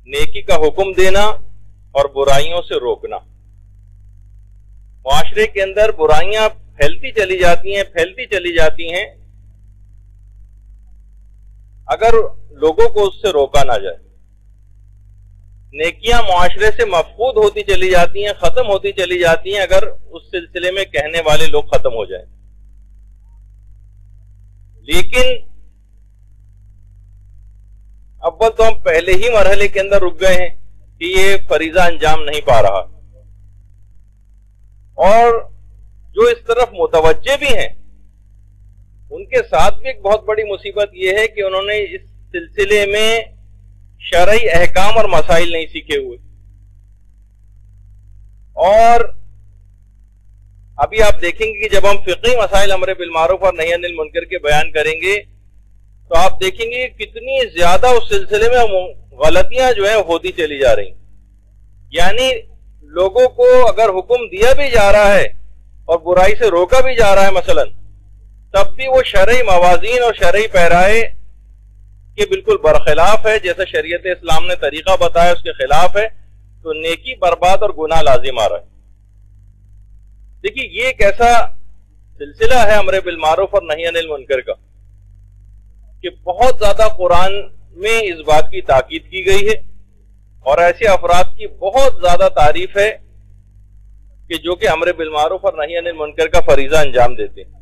نیکی کا حکم دینا اور برائیوں سے روکنا۔ معاشرے کے اندر برائیاں پھیلتی چلی جاتی ہیں اگر لوگوں کو اس سے روکا نہ جائے۔ نیکیاں معاشرے سے مفقود ہوتی چلی جاتی ہیں، ختم ہوتی چلی جاتی ہیں اگر اس سلسلے میں کہنے والے لوگ ختم ہو جائیں۔ لیکن اول تو ہم پہلے ہی مرحلے کے اندر رک گئے ہیں کہ یہ فریضہ انجام نہیں پا رہا، اور جو اس طرف متوجہ بھی ہیں ان کے ساتھ بھی ایک بہت بڑی مصیبت یہ ہے کہ انہوں نے اس سلسلے میں شرعی احکام اور مسائل نہیں سیکھے ہوئے۔ اور ابھی آپ دیکھیں گے کہ جب ہم فقہی مسائل امر بالمعروف اور نہی عن المنکر کے بیان کریں گے تو آپ دیکھیں گے کتنی زیادہ اس سلسلے میں غلطیاں جو ہیں ہوتی چلی جا رہی ہیں۔ یعنی لوگوں کو اگر حکم دیا بھی جا رہا ہے اور برائی سے روکا بھی جا رہا ہے مثلا، تب بھی وہ شرعی موازین اور شرعی پیرائے کے بالکل برخلاف ہے، جیسا شریعت اسلام نے طریقہ بتایا اس کے خلاف ہے، تو نیکی برباد اور گناہ لازم آ رہا ہے۔ دیکھیے یہ ایک ایسا سلسلہ ہے امر بالمعروف اور نہی عن المنکر کا کہ بہت زیادہ قرآن میں اس بات کی تاکید کی گئی ہے، اور ایسے افراد کی بہت زیادہ تعریف ہے کہ جو کہ امر بالمعروف اور نہی عن المنکر کا فریضہ انجام دیتے ہیں۔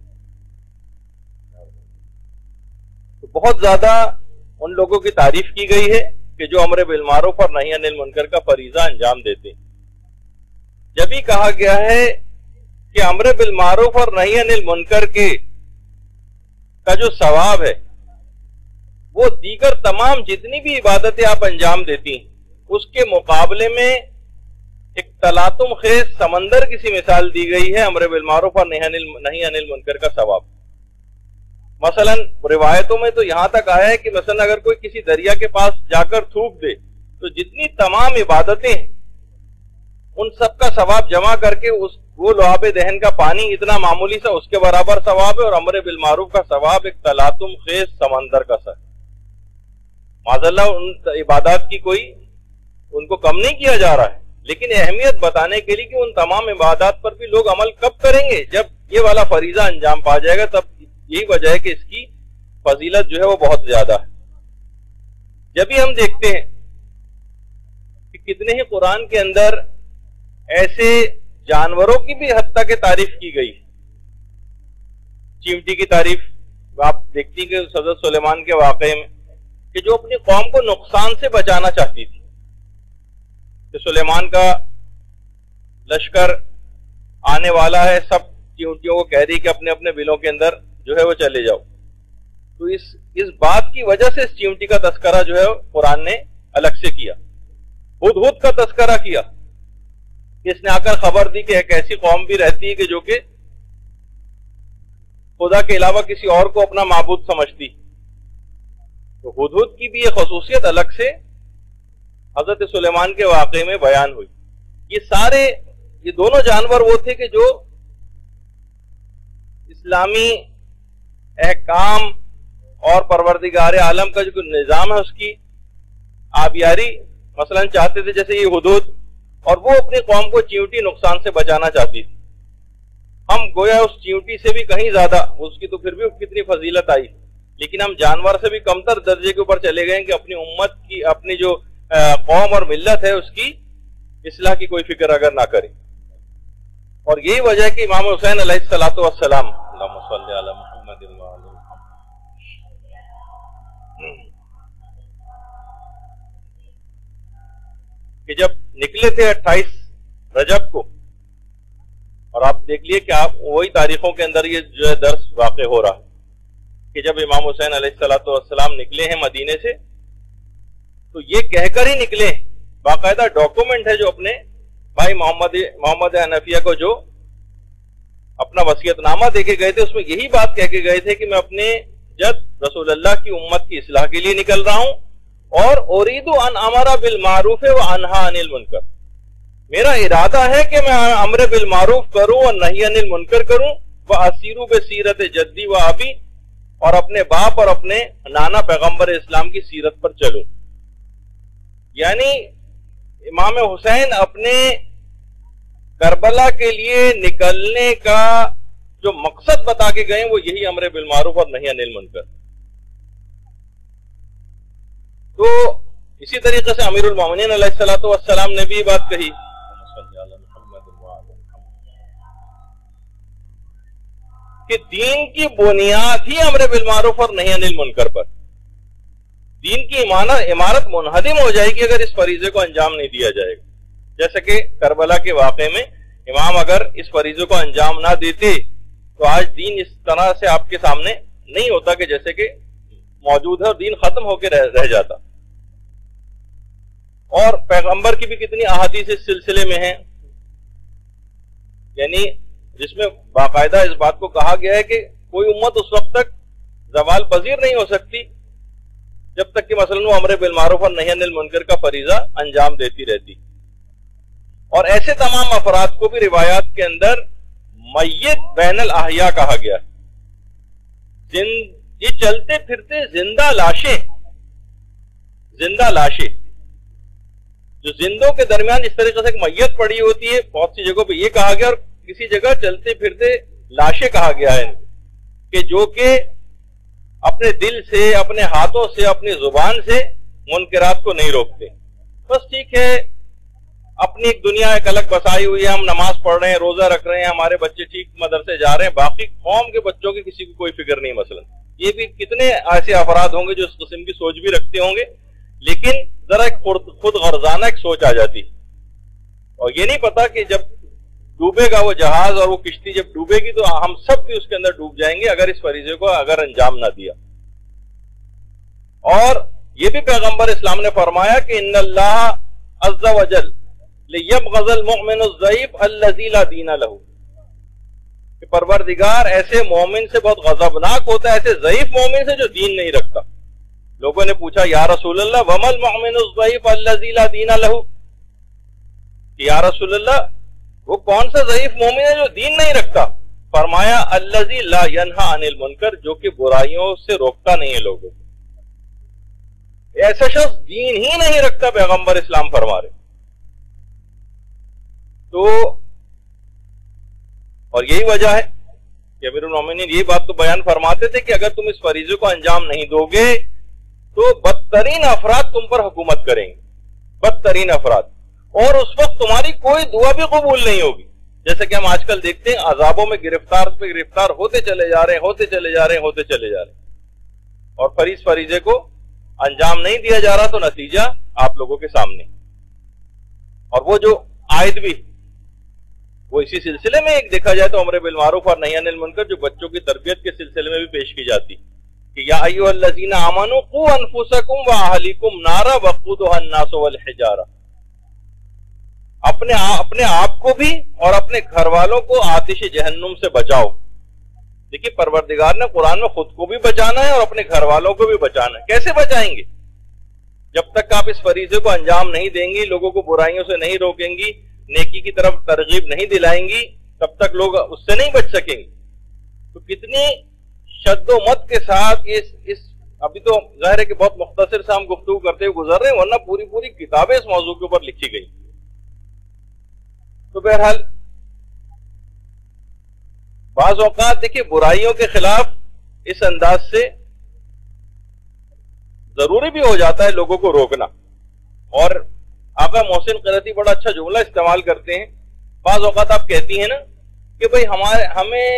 تو بہت زیادہ ان لوگوں کی تعریف کی گئی ہے کہ جو امر بالمعروف اور نہی عن المنکر کا فریضہ انجام دیتے ہیں۔ جب ہی کہا گیا ہے کہ امر بالمعروف اور نہی عن المنکر کا جو ثواب ہے وہ دیگر تمام جتنی بھی عبادتیں آپ انجام دیتی ہیں اس کے مقابلے میں ایک تلاطم خیز سمندر کی سی مثال دی گئی ہے امر بالمعروف اور نہی عن المنکر کا ثواب۔ مثلا روایتوں میں تو یہاں تک آیا ہے کہ مثلا اگر کوئی کسی دریا کے پاس جا کر تھوک دے تو جتنی تمام عبادتیں ہیں ان سب کا ثواب جمع کر کے وہ لعاب دہن کا پانی اتنا معمولی سا اس کے برابر ثواب ہے، اور امر بالمعروف کا ثواب ایک تلاطم خیز سمندر کا سا ہے۔ معذاللہ ان عبادات کی کوئی ان کو کم نہیں کیا جا رہا ہے، لیکن اہمیت بتانے کے لیے کہ ان تمام عبادات پر بھی لوگ عمل کب کریں گے؟ جب یہ والا فریضہ انجام پا جائے گا، تب یہی وجہ ہے کہ اس کی فضیلت جو ہے وہ بہت زیادہ ہے۔ جب ہی ہم دیکھتے ہیں کہ کتنے ہی قرآن کے اندر ایسے جانوروں کی بھی حد تک تعریف کی گئی، چیونٹی کی تعریف آپ دیکھتی ہیں کہ حضرت سلیمان کے واقعے میں کہ جو اپنی قوم کو نقصان سے بچانا چاہتی تھی، کہ سلیمان کا لشکر آنے والا ہے، سب چیونٹیوں کو کہہ دی کہ اپنے اپنے بلوں کے اندر جو ہے وہ چلے جاؤ، تو اس بات کی وجہ سے اس چیونٹی کا تذکرہ جو ہے قرآن نے الگ سے کیا۔ ہدہد کا تذکرہ کیا، اس نے آ کر خبر دی کہ ایک ایسی قوم بھی رہتی ہے کہ جو کہ خدا کے علاوہ کسی اور کو اپنا معبود سمجھتی، تو ہدہد کی بھی یہ خصوصیت الگ سے حضرت سلیمان کے واقعے میں بیان ہوئی۔ یہ دونوں جانور وہ تھے کہ جو اسلامی احکام اور پروردگار عالم کا جو نظام ہے اس کی آبیاری مثلا چاہتے تھے، جیسے یہ ہدہد، اور وہ اپنی قوم کو چیونٹی نقصان سے بچانا چاہتی تھی۔ ہم گویا اس چیونٹی سے بھی کہیں زیادہ، اس کی تو پھر بھی کتنی فضیلت آئی، لیکن ہم جانور سے بھی کمتر درجے کے اوپر چلے گئے کہ اپنی امت کی، اپنی جو قوم اور ملت ہے اس کی اصلاح کی کوئی فکر اگر نہ کرے۔ اور یہی وجہ ہے کہ امام حسین علیہ الصلوۃ والسلام اللہم صلی علی محمد وعلی کہ جب نکلے تھے 28 رجب کو، اور آپ دیکھ لیے کہ آپ وہی تاریخوں کے اندر یہ جو ہے درس واقع ہو رہا ہے کہ جب امام حسین علیہ الصلوۃ والسلام نکلے ہیں مدینے سے تو یہ کہہ کر ہی نکلے، باقاعدہ ڈاکومنٹ ہے جو اپنے بھائی محمد حنفیہ کو جو اپنا وصیت نامہ دے کے گئے تھے، اس میں یہی بات کہہ کے گئے تھے کہ میں اپنے جد رسول اللہ کی امت کی اصلاح کے لیے نکل رہا ہوں، اور اريد ان امر بالمعروف وانهى عن المنکر، میرا ارادہ ہے کہ میں امر بالمعروف کروں اور نہی عن المنکر کروں، واسیر بسیرت جدی و ابی، اور اپنے باپ اور اپنے نانا پیغمبر اسلام کی سیرت پر چلوں۔ یعنی امام حسین اپنے کربلا کے لیے نکلنے کا جو مقصد بتا کے گئے وہ یہی امر بالمعروف اور نہی عن المنکر. تو اسی طریقے سے امیر المومنین علیہ الصلوۃ والسلام نے بھی بات کہی کہ دین کی بنیاد ہی امر بالمعروف اور نہی عن المنکر پر. دین کی عمارت منہدم ہو جائے گی اگر اس فریضے کو انجام نہیں دیا جائے گا. جیسے کہ کربلا کے واقعے میں امام اگر اس فریضے کو انجام نہ دیتے تو آج دین اس طرح سے آپ کے سامنے نہیں ہوتا کہ جیسے کہ موجود ہے اور دین ختم ہو کے رہ جاتا. اور پیغمبر کی بھی کتنی احادیث اس سلسلے میں ہیں، یعنی جس میں باقاعدہ اس بات کو کہا گیا ہے کہ کوئی امت اس وقت تک زوال پذیر نہیں ہو سکتی جب تک کہ مثلا وہ امر بالمعروف اور نہی عن المنکر کا فریضہ انجام دیتی رہتی. اور ایسے تمام افراد کو بھی روایات کے اندر میت بین الاحیاء کہا گیا ہے. یہ چلتے پھرتے زندہ لاشیں جو زندوں کے درمیان اس طریقے سے ایک میت پڑی ہوتی ہے، بہت سی جگہوں پہ یہ کہا گیا، اور کسی جگہ چلتے پھرتے لاشیں کہا گیا ہے کہ جو کہ اپنے دل سے، اپنے ہاتھوں سے، اپنی زبان سے منکرات کو نہیں روکتے. بس ٹھیک ہے، اپنی ایک دنیا ایک الگ بسائی ہوئی ہے، ہم نماز پڑھ رہے ہیں، روزہ رکھ رہے ہیں، ہمارے بچے ٹھیک مدرسے جا رہے ہیں، باقی قوم کے بچوں کی کسی کو کوئی فکر نہیں. مثلا یہ بھی کتنے ایسے افراد ہوں گے جو اس قسم کی سوچ بھی رکھتے ہوں گے، لیکن ذرا ایک خود غرضانہ ایک سوچ آ جاتی، اور یہ نہیں پتا کہ جب ڈوبے گا وہ جہاز اور وہ کشتی جب ڈوبے گی تو ہم سب بھی اس کے اندر ڈوب جائیں گے اگر اس فریضے کو انجام نہ دیا. اور یہ بھی پیغمبر اسلام نے فرمایا کہ ان اللہ عز وجل لیبغض المؤمن الضعیف الذی لا دین لہ، کہ پروردگار ایسے مومن سے بہت غضبناک ہوتا ہے، ایسے ضعیف مومن سے جو دین نہیں رکھتا. لوگوں نے پوچھا یا رسول اللہ وما المؤمن الضعیف الذی لا دین لہ، یا رسول اللہ وہ کون سا ضعیف مومن ہے جو دین نہیں رکھتا؟ فرمایا الذی لا ینہی عن المنکر، جو کہ برائیوں سے روکتا نہیں ہے لوگوں کو. ایسا شخص دین ہی نہیں رکھتا، پیغمبر اسلام فرما رہے. تو اور یہی وجہ ہے کہ امیر المومنین یہ بات تو بیان فرماتے تھے کہ اگر تم اس فریضے کو انجام نہیں دو گے تو بدترین افراد تم پر حکومت کریں گے، بدترین افراد، اور اس وقت تمہاری کوئی دعا بھی قبول نہیں ہوگی. جیسے کہ ہم آج کل دیکھتے ہیں عذابوں میں گرفتار پہ گرفتار ہوتے چلے جا رہے ہیں، اور فریضے کو انجام نہیں دیا جا رہا، تو نتیجہ آپ لوگوں کے سامنے. اور وہ جو آیت بھی وہ اسی سلسلے میں ایک دیکھا جائے تو امر بالمعروف اور نہی عن المنکر جو بچوں کی تربیت کے سلسلے میں بھی پیش کی جاتی کہ یا ایھا الذین آمنوا قوا انفسکم واہلیکم نارا وقودھا الناس والحجارہ، اپنے آپ کو بھی اور اپنے گھر والوں کو آتش جہنم سے بچاؤ. دیکھیے پروردگار نے قرآن میں خود کو بھی بچانا ہے اور اپنے گھر والوں کو بھی بچانا ہے. کیسے بچائیں گے؟ جب تک آپ اس فریضے کو انجام نہیں دیں گی، لوگوں کو برائیوں سے نہیں روکیں گی، نیکی کی طرف ترغیب نہیں دلائیں گی، تب تک لوگ اس سے نہیں بچ سکیں گے. تو کتنی شد و مت کے ساتھ اس ابھی تو ظاہر ہے کہ بہت مختصر سے ہم گفتگو کرتے ہوئے گزر رہے ہیں، ورنہ پوری کتابیں اس موضوع کے اوپر لکھی گئی. تو بہرحال بعض اوقات دیکھیے برائیوں کے خلاف اس انداز سے ضروری بھی ہو جاتا ہے لوگوں کو روکنا. اور آقا محسن قرطی بڑا اچھا جملہ استعمال کرتے ہیں. بعض اوقات آپ کہتی ہیں نا کہ بھئی ہمیں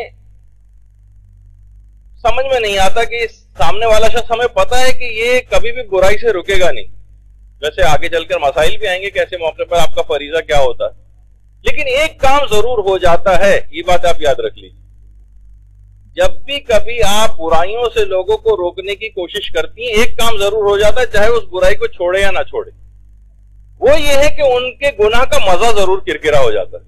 سمجھ میں نہیں آتا کہ سامنے والا شخص ہمیں پتا ہے کہ یہ کبھی بھی برائی سے رکے گا نہیں. ویسے آگے چل کر مسائل بھی آئیں گے کہ ایسے موقع پر آپ کا فریضہ کیا ہوتا ہے، لیکن ایک کام ضرور ہو جاتا ہے، یہ بات آپ یاد رکھ لیجیے. جب بھی کبھی آپ برائیوں سے لوگوں کو روکنے کی کوشش کرتی ہیں، ایک کام ضرور ہو جاتا ہے، چاہے اس برائی کو چھوڑے یا نہ چھوڑے. وہ یہ ہے کہ ان کے گناہ کا مزہ ضرور کرکرا ہو جاتا ہے.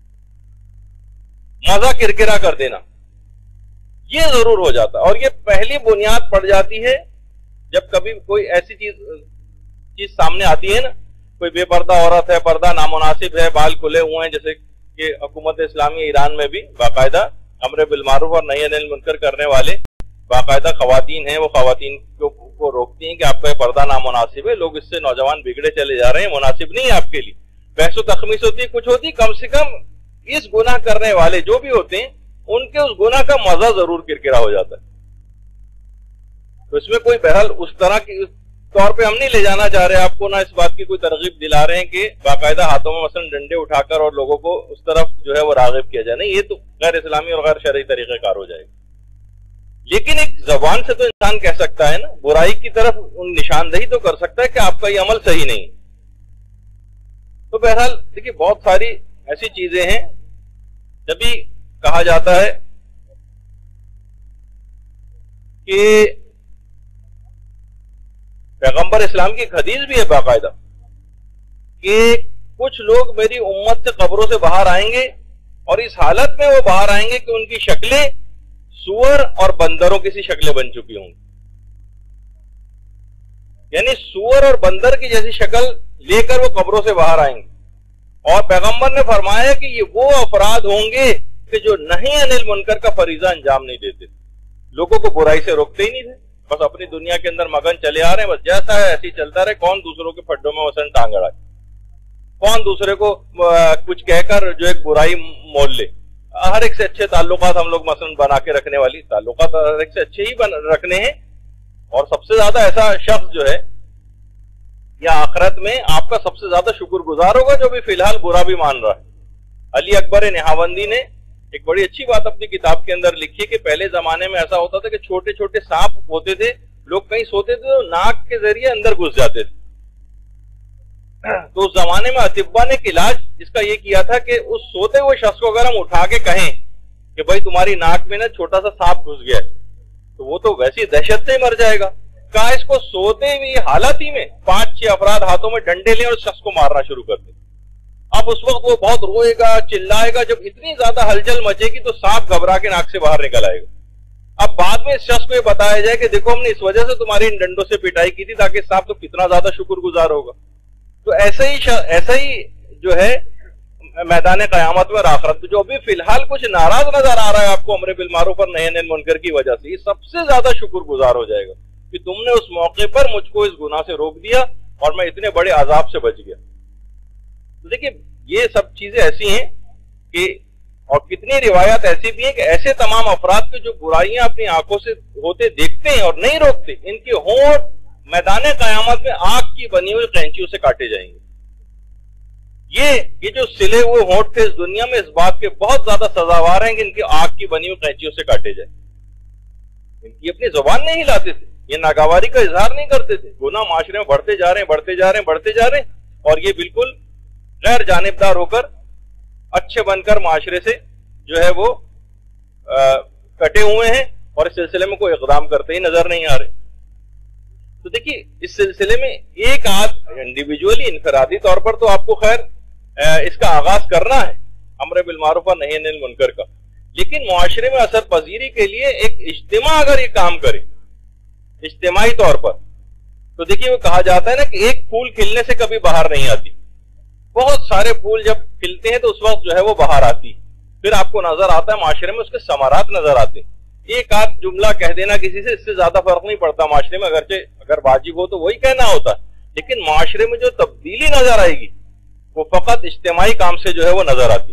مزہ کرکرا کر دینا یہ ضرور ہو جاتا ہے. اور یہ پہلی بنیاد پڑ جاتی ہے جب کبھی کوئی ایسی چیز سامنے آتی ہے نا، کوئی بے پردہ عورت ہے، پردہ نامناسب ہے، بال کھلے ہوئے ہیں، جیسے کہ حکومت اسلامی ایران میں بھی باقاعدہ امر بالمعروف اور نہی عن المنکر کرنے والے باقاعدہ خواتین ہیں وہ خواتین کو روکتی ہیں کہ آپ کا یہ پردہ نامناسب ہے, لوگ اس سے نوجوان بگڑے چلے جا رہے ہیں, مناسب نہیں ہے آپ کے لیے. بحث و تخمیس ہوتی ہے, کچھ ہوتی, کم سے کم اس گناہ کرنے والے جو بھی ہوتے ہیں ان کے اس گناہ کا مزہ ضرور کرکرا ہو جاتا ہے. تو اس میں کوئی بہرحال اس طرح کی طور پہ ہم نہیں لے جانا چاہ رہے آپ کو, نہ اس بات کی کوئی ترغیب دلا رہے ہیں کہ باقاعدہ ہاتھوں میں مثلا ڈنڈے اٹھا کر اور لوگوں کو اس طرف جو ہے وہ راغب کیا جائے, نہیں, یہ تو غیر اسلامی اور غیر شرعی طریقہ کار ہو جائے گا. لیکن ایک زبان سے تو انسان کہہ سکتا ہے نا, برائی کی طرف ان نشاندہی تو کر سکتا ہے کہ آپ کا یہ عمل صحیح نہیں. تو بہرحال دیکھیے بہت ساری ایسی چیزیں ہیں, جب بھی کہا جاتا ہے کہ پیغمبر اسلام کی ایک حدیث بھی ہے باقاعدہ کہ کچھ لوگ میری امت سے قبروں سے باہر آئیں گے اور اس حالت میں وہ باہر آئیں گے کہ ان کی شکلیں سور اور بندروں کی سی شکلیں بن چکی ہوں گی, یعنی سور اور بندر کی جیسی شکل لے کر وہ قبروں سے باہر آئیں گے. اور پیغمبر نے فرمایا کہ یہ وہ افراد ہوں گے کہ جو نہی عن المنکر کا فریضہ انجام نہیں دیتے, لوگوں کو برائی سے روکتے ہی نہیں تھے, بس اپنی دنیا کے اندر مگن چلے آ رہے ہیں, بس جیسا ہے ایسے ہی چلتا رہے, کون دوسروں کے پھڈوں میں مثلا ٹانگ اڑائے, کون دوسرے کو کچھ کہہ کر جو ایک برائی مول لے. ہر ایک سے اچھے تعلقات ہم لوگ مثلا بنا کے رکھنے والی, تعلقات ہر ایک سے اچھے ہی رکھنے ہیں, اور سب سے زیادہ ایسا شخص جو ہے یا آخرت میں آپ کا سب سے زیادہ شکر گزار ہوگا جو بھی فی الحال برا بھی مان رہا ہے. علی اکبر نہاوندی نے ایک بڑی اچھی بات اپنی کتاب کے اندر لکھی کہ پہلے زمانے میں ایسا ہوتا تھا کہ چھوٹے چھوٹے سانپ ہوتے تھے, لوگ کہیں سوتے تھے تو ناک کے ذریعے اندر گھس جاتے تھے. تو اس زمانے میں اطباء نے ایک علاج اس کا یہ کیا تھا کہ اس سوتے ہوئے شخص کو اگر ہم اٹھا کے کہیں کہ بھائی تمہاری ناک میں نا چھوٹا سا سانپ گھس گیا ہے, تو وہ تو ویسی دہشت سے ہی مر جائے گا. کہا اس کو سوتے ہوئی حالت ہی میں 5-6 افراد ہاتھوں میں ڈنڈے لیں اور اس شخص کو مارنا شروع کر دیں. اب اس وقت وہ بہت روئے گا, چلائے گا, جب اتنی زیادہ ہلچل مچے گی تو سانپ گھبرا کے ناک سے باہر نکل آئے گا. اب بعد میں اس شخص کو یہ بتایا جائے کہ دیکھو ہم نے اس وجہ سے تمہاری ان ڈنڈوں سے پٹائی کی تھی تاکہ سانپ تو کتنا زیادہ شکر گزار ہوگا. تو ایسا ہی جو ہے میدان قیامت میں اور آخرت میں جو ابھی فی الحال کچھ ناراض نظر آ رہا ہے آپ کو امر بالمعروف اور نہی عن المنکر کی وجہ سے, یہ سب سے زیادہ شکر گزار ہو جائے گا کہ تم نے اس موقع پر مجھ کو اس گناہ سے روک دیا اور میں اتنے بڑے عذاب سے بچ گیا. تو دیکھیے یہ سب چیزیں ایسی ہیں کہ, اور کتنی روایات ایسی بھی ہیں کہ ایسے تمام افراد کے جو برائیاں اپنی آنکھوں سے ہوتے دیکھتے ہیں اور نہیں روکتے, ان کے ہونٹ میدان قیامت میں آگ کی بنی ہوئی قینچیوں سے کاٹے جائیں گے. یہ جو سلے ہوئے ہونٹ تھے اس دنیا میں اس بات کے بہت زیادہ سزاوار ہیں کہ ان کی آگ کی بنی ہوئی قینچیوں سے کاٹے جائیں. یہ اپنی زبان نہیں ہلاتے تھے, یہ ناگواری کا اظہار نہیں کرتے تھے, گناہ معاشرے میں بڑھتے جا رہے ہیں, اور یہ بالکل غیر جانبدار ہو کر اچھے بن کر معاشرے سے جو ہے وہ کٹے ہوئے ہیں اور اس سلسلے میں کوئی اقدام کرتے ہی نظر نہیں آ رہے. تو دیکھیے اس سلسلے میں ایک آدھ انڈیویجولی انفرادی طور پر تو آپ کو خیر اس کا آغاز کرنا ہے امر بالمعروف اور نہی عن المنکر کا, لیکن معاشرے میں اثر پذیری کے لیے ایک اجتماع اگر یہ کام کرے اجتماعی طور پر, تو دیکھیے وہ کہا جاتا ہے نا کہ ایک پھول کھلنے سے کبھی بہار نہیں آتی, بہت سارے پھول جب کھلتے ہیں تو اس وقت جو ہے وہ بہار آتی, پھر آپ کو نظر آتا ہے معاشرے میں اس کے ثمرات نظر آتے ہیں. ایک آدھ جملہ کہہ دینا کسی سے اس سے زیادہ فرق نہیں پڑتا معاشرے میں, اگرچہ اگر واجب ہو تو وہی کہنا ہوتا, لیکن معاشرے میں جو تبدیلی نظر آئے گی وہ فقط اجتماعی کام سے جو ہے وہ نظر آتی.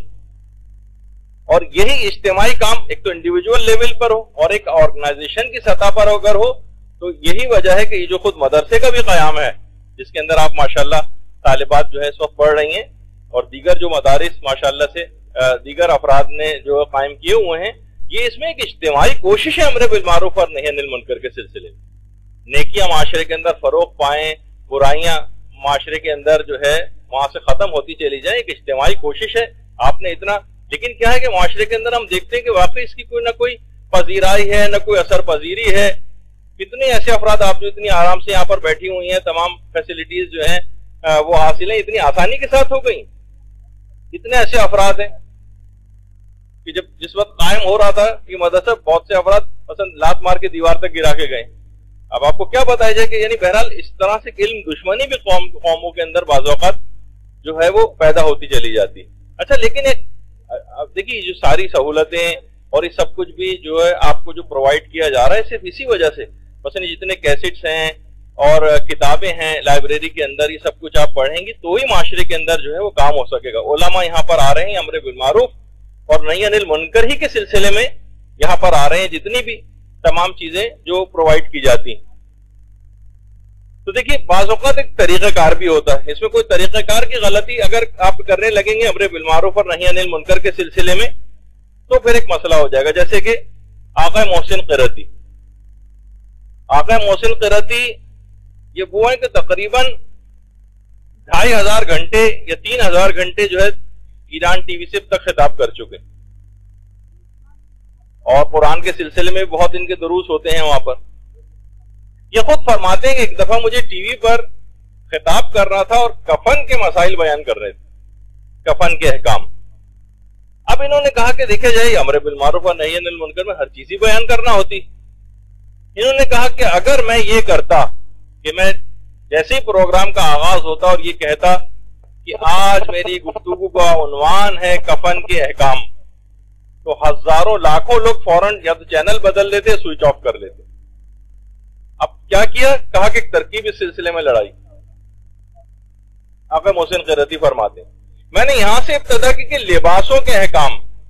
اور یہی اجتماعی کام ایک تو انڈیویجول لیول پر ہو اور ایک آرگنائزیشن کی سطح پر اگر ہو, تو یہی وجہ ہے کہ یہ جو خود مدرسے کا بھی قیام ہے جس کے اندر آپ ماشاءاللہ طالبات جو ہے اس وقت پڑھ رہی ہیں, اور دیگر جو مدارس ماشاءاللہ سے دیگر افراد نے جو قائم کیے ہوئے ہیں, یہ اس میں ایک اجتماعی کوشش ہے امر بالمعروف اور نہی عن المنکر کے سلسلے میں. نیکیاں معاشرے کے اندر فروغ پائیں, برائیاں معاشرے کے اندر جو ہے وہاں سے ختم ہوتی چلی جائیں, ایک اجتماعی کوشش ہے. آپ نے اتنا, لیکن کیا ہے کہ معاشرے کے اندر ہم دیکھتے ہیں کہ واقعی اس کی کوئی نہ کوئی پذیرائی ہے نہ کوئی اثر پذیری ہے. کتنے ایسے افراد آپ جو اتنی آرام سے یہاں پر بیٹھی ہوئی ہیں, تمام فیسلٹیز جو ہیں وہ حاصل ہیں, اتنی آسانی کے ساتھ ہو گئی. کتنے ایسے افراد ہیں کہ جس وقت قائم ہو رہا تھا یہ مدرسہ, بہت سے افراد مثلا لات مار کے دیوار تک گرا کے گئے. اب آپ کو کیا بتایا جائے کہ یعنی بہرحال اس طرح سے علم دشمنی بھی قوموں کے اندر بعض اوقات جو ہے وہ پیدا ہوتی چلی جاتی. اچھا لیکن اب دیکھیے جو ساری سہولتیں اور یہ سب کچھ بھی جو ہے آپ کو جو پرووائڈ کیا جا رہا ہے صرف اسی وجہ سے. مثلا جتنے کیسٹس ہیں اور کتابیں ہیں لائبریری کے اندر، یہ سب کچھ آپ پڑھیں گی تو ہی معاشرے کے اندر جو ہے وہ کام ہو سکے گا. علماء یہاں پر آ رہے ہیں امر بالمعروف اور نہی عن المنکر ہی کے سلسلے میں یہاں پر آ رہے ہیں، جتنی بھی تمام چیزیں جو پرووائڈ کی جاتی ہیں. تو دیکھیے بعض اوقات ایک طریقہ کار بھی ہوتا ہے، اس میں کوئی طریقہ کار کی غلطی اگر آپ کرنے لگیں گے امر بالمعروف اور نہی عن المنکر کے سلسلے میں تو پھر ایک مسئلہ ہو جائے گا. جیسے کہ آقا محسن قرتی، آقا محسن قرتی یہ وہ ہیں کہ تقریباً 2500 گھنٹے یا 3000 گھنٹے جو ہے ایران ٹی وی سے اب تک خطاب کر چکے، اور قرآن کے سلسلے میں بہت ان کے دروس ہوتے ہیں وہاں پر. یہ خود فرماتے ہیں کہ ایک دفعہ مجھے ٹی وی پر خطاب کر رہا تھا اور کفن کے مسائل بیان کر رہے تھے، کفن کے احکام. اب انہوں نے کہا کہ دیکھے جائے امر بالمعروف اور نہی عن المنکر میں ہر چیز ہی بیان کرنا ہوتی. انہوں نے کہا کہ اگر میں یہ کرتا کہ میں جیسے ہی پروگرام کا آغاز ہوتا اور یہ کہتا کہ آج میری گفتگو کا عنوان ہے کفن کے احکام، تو ہزاروں لاکھوں لوگ فوراً یا تو چینل بدل لیتے، سوئچ آف کر لیتے. اب کیا کیا؟ کہا کہ ایک ترکیب اس سلسلے میں لڑائی. آقا محسن قرتی فرماتے ہیں میں نے یہاں سے ابتدا کی کہ لباسوں کے احکام،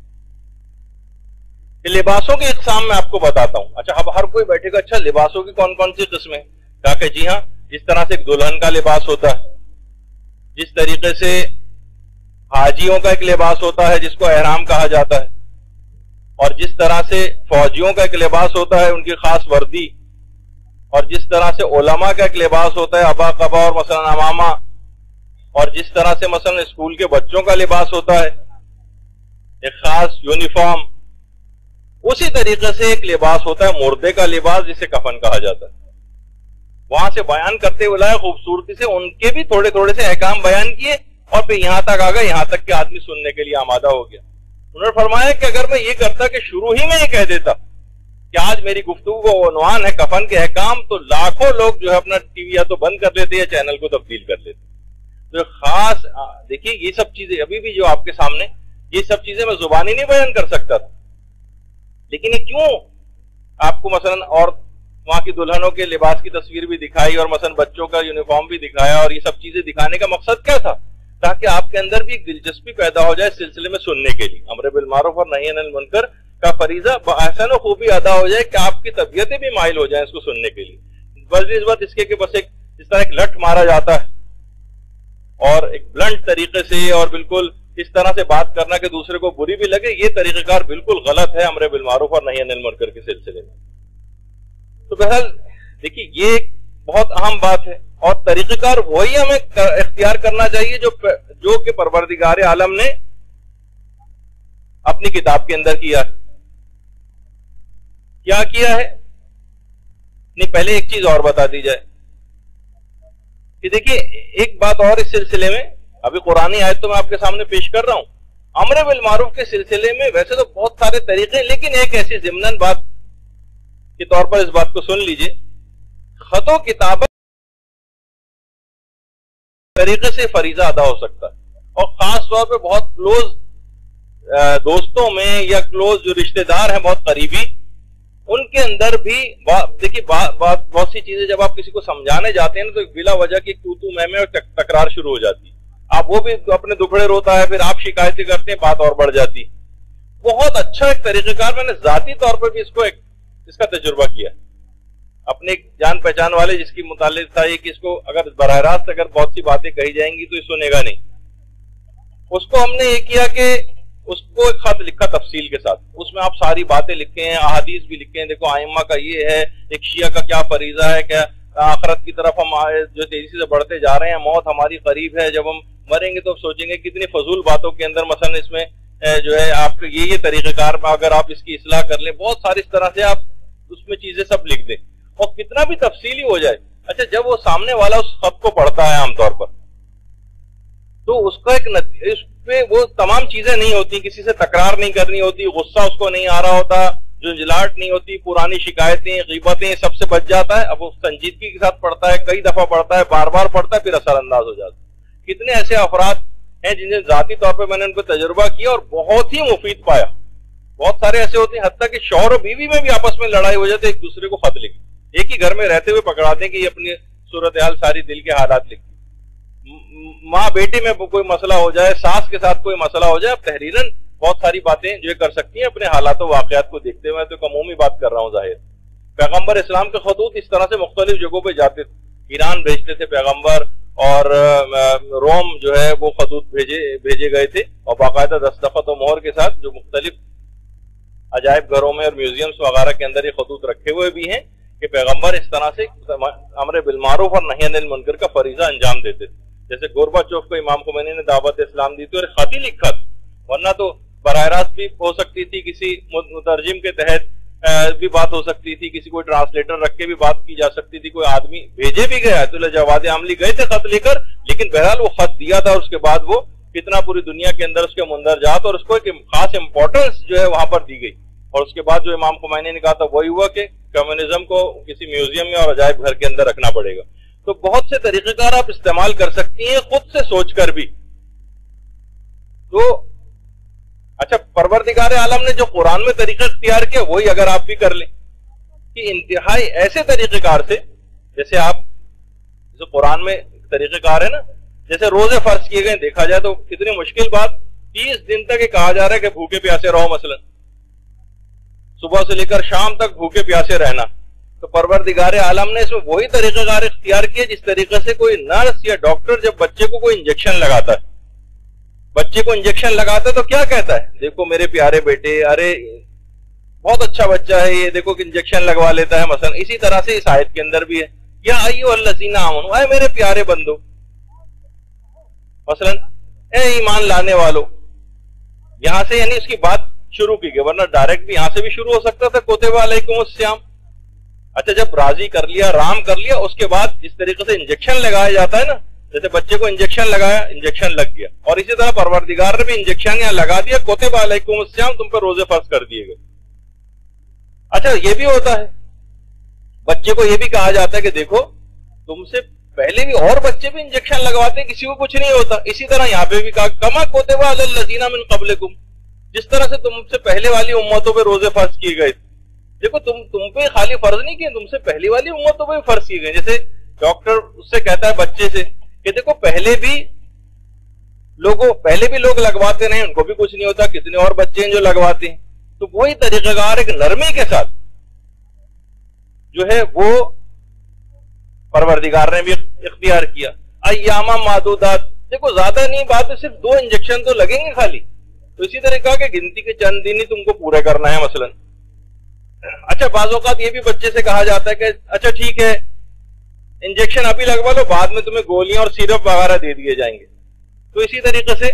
لباسوں کی اقسام میں آپ کو بتاتا ہوں. اچھا اب ہر کوئی بیٹھے گا اچھا لباسوں کی کون کون سی قسمیں؟ کہا کہ جی ہاں، جس طرح سے ایک دلہن کا لباس ہوتا ہے، جس طریقے سے حاجیوں کا ایک لباس ہوتا ہے جس کو احرام کہا جاتا ہے، اور جس طرح سے فوجیوں کا ایک لباس ہوتا ہے ان کی خاص وردی، اور جس طرح سے علماء کا ایک لباس ہوتا ہے ابا قبا اور مثلا امامہ، اور جس طرح سے مثلا اسکول کے بچوں کا لباس ہوتا ہے ایک خاص یونیفارم، اسی طریقے سے ایک لباس ہوتا ہے مردے کا لباس جسے کفن کہا جاتا ہے. وہاں سے بیان کرتے ہوئے لائے خوبصورتی سے ان کے بھی تھوڑے تھوڑے سے احکام بیان کیے، اور پھر یہاں تک آ گئے، یہاں تک کہ آدمی سننے کے لیے آمادہ ہو گیا. انہوں نے فرمایا کہ اگر میں یہ کرتا کہ شروع ہی میں یہ کہہ دیتا کہ آج میری گفتگو کا عنوان ہے کفن کے احکام، تو لاکھوں لوگ جو ہے اپنا ٹی وی یا تو بند کر لیتے یا چینل کو تبدیل کر لیتے. تو خاص دیکھیے یہ سب چیزیں ابھی بھی جو آپ کے سامنے یہ سب چیزیں میں زبانی نہیں بیان کر سکتا تھا، لیکن یہ کیوں آپ کو مثلا اور وہاں کی دلہنوں کے لباس کی تصویر بھی دکھائی اور مثلا بچوں کا یونیفارم بھی دکھایا، اور یہ سب چیزیں دکھانے کا مقصد کیا تھا؟ تاکہ آپ کے اندر بھی ایک دلچسپی پیدا ہو جائے اس سلسلے میں سننے کے لیے. امر بالمعروف اور نہی عن المنکر کا فریضہ بآحسن و خوبی ادا ہو جائے کہ آپ کی طبیعتیں بھی مائل ہو جائیں اس کو سننے کے لیے. بس اس بات اس کے کہ بس ایک اس طرح ایک لٹ مارا جاتا ہے اور ایک بلنٹ طریقے سے اور بالکل اس طرح سے بات کرنا کہ دوسرے کو بری بھی لگے، یہ طریقہ کار بالکل غلط ہے امر بالمعروف اور نہی عن المنکر کے سلسلے میں. تو بہرحال دیکھیے یہ ایک بہت اہم بات ہے، اور طریقہ کار وہی ہمیں اختیار کرنا چاہیے جو کہ پروردگار عالم نے اپنی کتاب کے اندر کیا ہے. کیا کیا ہے؟ نہیں، پہلے ایک چیز اور بتا دی جائے کہ دیکھیے ایک بات اور اس سلسلے میں، ابھی قرآنی آیت تو میں آپ کے سامنے پیش کر رہا ہوں. امر بالمعروف کے سلسلے میں ویسے تو بہت سارے طریقے، لیکن ایک ایسی ضمناً بات کے طور پر اس بات کو سن لیجئے، خط و کتابت طریقے سے فریضہ ادا ہو سکتا ہے، اور خاص طور پہ بہت کلوز دوستوں میں یا کلوز جو رشتہ دار ہیں بہت قریبی، ان کے اندر بھی دیکھیے بہت سی چیزیں جب آپ کسی کو سمجھانے جاتے ہیں تو بلا وجہ کی تو میں اور تکرار شروع ہو جاتی ہے. آپ وہ بھی اپنے دکھڑے روتا ہے، پھر آپ شکایتیں کرتے ہیں، بات اور بڑھ جاتی. بہت اچھا ایک طریقہ کار، میں نے ذاتی طور پر بھی اس کا تجربہ کیا اپنے جان پہچان والے جس کی متعلق تھا یہ کہ اس کو اگر براہ راست اگر بہت سی باتیں کہی جائیں گی تو یہ سنے گا نہیں. اس کو ہم نے یہ کیا کہ اس کو ایک خط لکھا تفصیل کے ساتھ، اس میں آپ ساری باتیں لکھے ہیں، احادیث بھی لکھے ہیں، دیکھو ائمہ کا یہ ہے، ایک شیعہ کا کیا فریضہ ہے، کیا آخرت کی طرف ہم جو تیزی سے بڑھتے جا رہے ہیں، موت ہماری قریب ہے، جب ہم مریں گے تو سوچیں گے کتنی فضول باتوں کے اندر مثلا اس میں جو ہے آپ یہ طریقہ کار اگر آپ اس کی اصلاح کر لیں، بہت ساری اس طرح سے آپ اس میں چیزیں سب لکھ دیں اور کتنا بھی تفصیلی ہو جائے. اچھا جب وہ سامنے والا اس خط کو پڑھتا ہے عام طور پر تو اس کا ایک اس پہ وہ تمام چیزیں نہیں ہوتی، کسی سے تکرار نہیں کرنی ہوتی، غصہ اس کو نہیں آ رہا ہوتا، جھنجھلاہٹ نہیں ہوتی، پرانی شکایتیں غیبتیں سب سے بچ جاتا ہے. اب وہ سنجیدگی کے ساتھ پڑھتا ہے، کئی دفعہ پڑھتا ہے، بار بار پڑھتا ہے، پھر اثر انداز ہو جاتا ہے. کتنے ایسے افراد ہیں جن سے ذاتی طور پہ میں نے ان کو تجربہ کیا اور بہت ہی مفید پایا. بہت سارے ایسے ہوتے ہیں حتیٰ کہ شوہر اور بیوی میں بھی آپس میں لڑائی ہو جاتی ہے، ایک دوسرے کو خط لکھ ایک ہی گھر میں رہتے ہوئے پکڑا دیں کہ یہ اپنی صورتحال ساری دل کے حالات لکھتی، ماں بیٹی میں کوئی مسئلہ ہو جائے، ساس کے ساتھ کوئی مسئلہ ہو جائے، اب تحریراً بہت ساری باتیں جو کر سکتی ہیں اپنے حالات و واقعات کو دیکھتے ہوئے، تو ایک عمومی بات کر رہا ہوں ظاہر۔ پیغمبر اسلام کے خطوط اس طرح سے مختلف جگہوں پہ جاتے تھے، ایران بھیجتے تھے پیغمبر، اور روم جو ہے وہ خطوط بھیجے گئے تھے، اور باقاعدہ دستخط و مہر کے ساتھ، جو مختلف عجائب گھروں میں اور میوزیمز وغیرہ کے اندر یہ خطوط رکھے ہوئے بھی ہیں کہ پیغمبر اس طرح سے امر بالمعروف اور نہی عن المنکر کا فریضہ انجام دیتے تھے۔ جیسے گورباچوف کو امام خمینی نے دعوت اسلام دی تھی اور خط ہی لکھا تھا، ورنہ تو براہ راست بھی ہو سکتی تھی، کسی مترجم کے تحت بھی بات ہو سکتی تھی، کسی کوئی ٹرانسلیٹر رکھ کے بھی بات کی جا سکتی تھی، کوئی آدمی بھیجے بھی گیا تو جواد عملی گئے تھے خط لے کر، لیکن بہرحال وہ خط دیا تھا، اور اس کے بعد وہ کتنا پوری دنیا کے اندر اس کے مندرجات اور اس کو ایک خاص امپورٹنس جو ہے وہاں پر دی گئی، اور اس کے بعد جو امام خمینی نے کہا تھا وہی ہوا کہ کمیونزم کو کسی میوزیم میں اور عجائب گھر کے اندر رکھنا پڑے گا۔ تو بہت سے طریقہ کار آپ استعمال کر سکتی ہیں خود سے سوچ کر بھی۔ تو اچھا، پروردگار عالم نے جو قرآن میں طریقہ اختیار کیا وہی اگر آپ بھی کر لیں کہ انتہائی ایسے طریقہ کار سے، جیسے آپ جیسے قرآن میں طریقہ کار ہے نا، جیسے روزے فرض کیے گئے، دیکھا جائے تو کتنی مشکل بات، 30 دن تک یہ کہا جا رہا ہے کہ بھوکے پیاسے رہو، مثلا صبح سے لے کر شام تک بھوکے پیاسے رہنا، تو پروردگار عالم نے اس میں وہی طریقہ کار اختیار کیا جس طریقے سے کوئی نرس یا ڈاکٹر جب بچے کو کوئی انجیکشن لگاتا ہے، بچے کو انجیکشن لگاتا ہے تو کیا کہتا ہے؟ دیکھو میرے پیارے بیٹے، ارے بہت اچھا بچہ ہے یہ، دیکھو کہ انجیکشن لگوا لیتا ہے مثلا۔ اسی طرح سے اس آیت کے اندر بھی ہے، یا ایھا الذین آمنوا، اے میرے پیارے بندو، مثلا اے ایمان لانے والو، یہاں سے یعنی اس کی بات شروع کی گئی، ورنہ ڈائریکٹ بھی یہاں سے بھی شروع ہو سکتا تھا کتب علیکم الصیام۔ اچھا، جب راضی کر لیا، رام کر لیا، اس کے بعد جس طریقے سے انجیکشن لگایا جاتا ہے نا، جیسے بچے کو انجیکشن لگایا، انجیکشن لگ گیا، اور اسی طرح پروردگار نے بھی انجیکشن یہاں لگا دیا، کتب علیکم الصیام، تم پر روزے فرض کر دیے گئے۔ اچھا، یہ بھی ہوتا ہے، بچے کو یہ بھی کہا جاتا ہے کہ دیکھو تم سے پہلے بھی اور بچے بھی انجیکشن لگواتے ہیں، کسی کو کچھ نہیں ہوتا۔ اسی طرح یہاں پہ بھی کہا کما کتب علی الذین من قبلکم، جس طرح سے تم سے پہلے والی امتوں پہ روزے فرض کیے گئے تھے۔ دیکھو تم پہ خالی فرض نہیں کیے، تم سے پہلی والی امتوں پہ فرض کیے گئے۔ جیسے ڈاکٹر اس سے کہتا ہے بچے سے کہ دیکھو پہلے بھی لوگ لگواتے رہے، ان کو بھی کچھ نہیں ہوتا، کتنے اور بچے ہیں جو لگواتے ہیں۔ تو وہی طریقہ کار ایک نرمی کے ساتھ جو ہے وہ پروردگار نے بھی اختیار کیا۔ ایام معدودات، دیکھو زیادہ نہیں بات ہے، صرف 2 انجیکشن تو لگیں گے خالی، تو اسی طرح کہا کہ گنتی کے چند دن ہی تم کو پورے کرنا ہے مثلا۔ اچھا، بعض اوقات یہ بھی بچے سے کہا جاتا ہے کہ اچھا ٹھیک ہے انجیکشن ابھی لگوا لو، بعد میں تمہیں گولیاں اور سیرپ وغیرہ دے دیے جائیں گے۔ تو اسی طریقے سے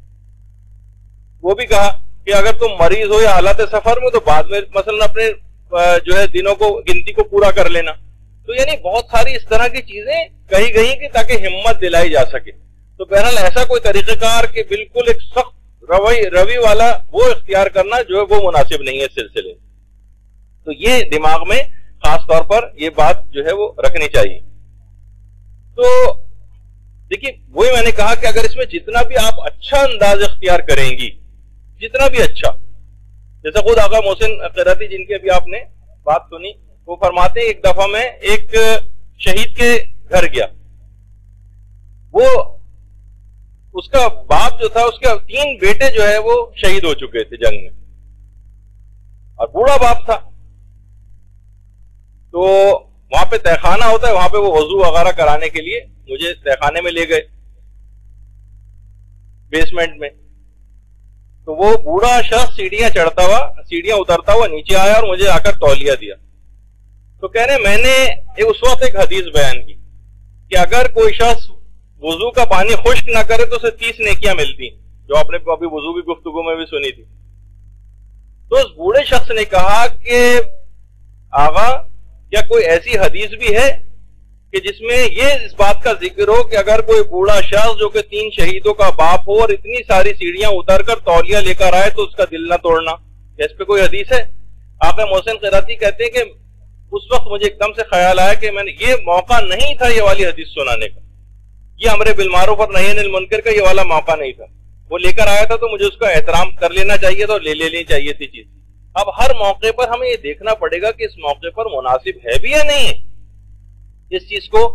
وہ بھی کہا کہ اگر تم مریض ہو یا حالت سفر میں تو بعد میں مثلا اپنے جو ہے دنوں کو گنتی کو پورا کر لینا۔ تو یعنی بہت ساری اس طرح کی چیزیں کہی گئی کہ تاکہ ہمت دلائی جا سکے۔ تو بہرحال ایسا کوئی طریقہ کار کہ بالکل ایک سخت روی والا وہ اختیار کرنا جو ہے وہ مناسب نہیں ہے اس سلسلے۔ تو یہ دماغ میں خاص طور پر یہ بات جو ہے وہ رکھنی چاہیے۔ تو دیکھیے وہی میں نے کہا کہ اگر اس میں جتنا بھی آپ اچھا انداز اختیار کریں گی، جتنا بھی اچھا، جیسے خود آقا محسن قرتی جن کی ابھی آپ نے بات سنی، وہ فرماتے ہیں ایک دفعہ میں ایک شہید کے گھر گیا، وہ اس کا باپ جو تھا، اس کے 3 بیٹے جو ہے وہ شہید ہو چکے تھے جنگ میں، اور بوڑھا باپ تھا۔ تو وہاں پہ تہخانہ ہوتا ہے، وہاں پہ وہ وضو وغیرہ کرانے کے لیے مجھے تہخانے میں لے گئے بیسمنٹ میں۔ تو وہ بوڑھا شخص سیڑھیاں اترتا ہوا نیچے آیا اور مجھے آ کر تولیہ دیا۔ تو کہنے میں نے اس وقت ایک حدیث بیان کی کہ اگر کوئی شخص وضو کا پانی خشک نہ کرے تو اسے 30 نیکیاں ملتی، جو آپ نے ابھی وضو کی گفتگو میں بھی سنی تھی۔ تو اس بوڑھے شخص نے کہا کہ آغا کیا کوئی ایسی حدیث بھی ہے کہ جس میں یہ اس بات کا ذکر ہو کہ اگر کوئی بوڑھا شخص جو کہ 3 شہیدوں کا باپ ہو اور اتنی ساری سیڑھیاں اتر کر تولیہ لے کر آئے تو اس کا دل نہ توڑنا؟ اس پہ کوئی حدیث ہے؟ آقا محسن قراتی کہتے ہیں کہ اس وقت مجھے ایک دم سے خیال آیا کہ میں نے یہ موقع نہیں تھا یہ والی حدیث سنانے کا، یہ امر بالمعروف اور نہی عن المنکر کا یہ والا موقع نہیں تھا، وہ لے کر آیا تھا تو مجھے اس کا احترام کر لینا چاہیے تھا اور لے لینی چاہیے تھی چیز. اب ہر موقع پر ہمیں یہ دیکھنا پڑے گا کہ اس موقع پر مناسب ہے بھی یا نہیں ہے اس چیز کو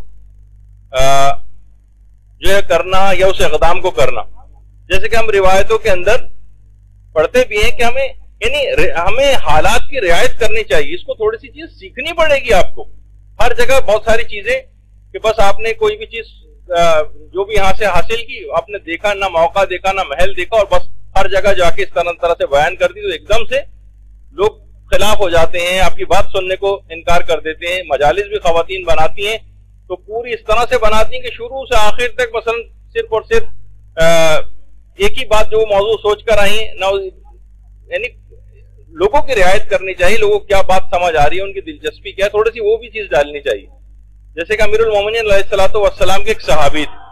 جو ہے کرنا یا اس اقدام کو کرنا. جیسے کہ ہم روایتوں کے اندر پڑھتے بھی ہیں کہ ہمیں حالات کی رعایت کرنی چاہیے. اس کو تھوڑی سی چیز سیکھنی پڑے گی آپ کو. ہر جگہ بہت ساری چیزیں کہ بس آپ نے کوئی بھی چیز جو بھی یہاں سے حاصل کی آپ نے دیکھا نہ موقع دیکھا نہ محل دیکھا اور بس ہر جگہ جا کے اس طرح سے بیان کر دی تو ایک دم سے لوگ خلاف ہو جاتے ہیں, آپ کی بات سننے کو انکار کر دیتے ہیں. مجالس بھی خواتین بناتی ہیں تو پوری اس طرح سے بناتی ہیں کہ شروع سے آخر تک مثلا صرف اور صرف ایک ہی بات جو موضوع سوچ کر آئی ہیں نہ, یعنی لوگوں کی رعایت کرنی چاہیے. لوگوں کو کیا بات سمجھ آ رہی ہے, ان کی دلچسپی کیا ہے, تھوڑی سی وہ بھی چیز ڈالنی چاہیے. جیسے کہ امیر المومنین علیہ الصلوۃ والسلام کے ایک صحابی تھے,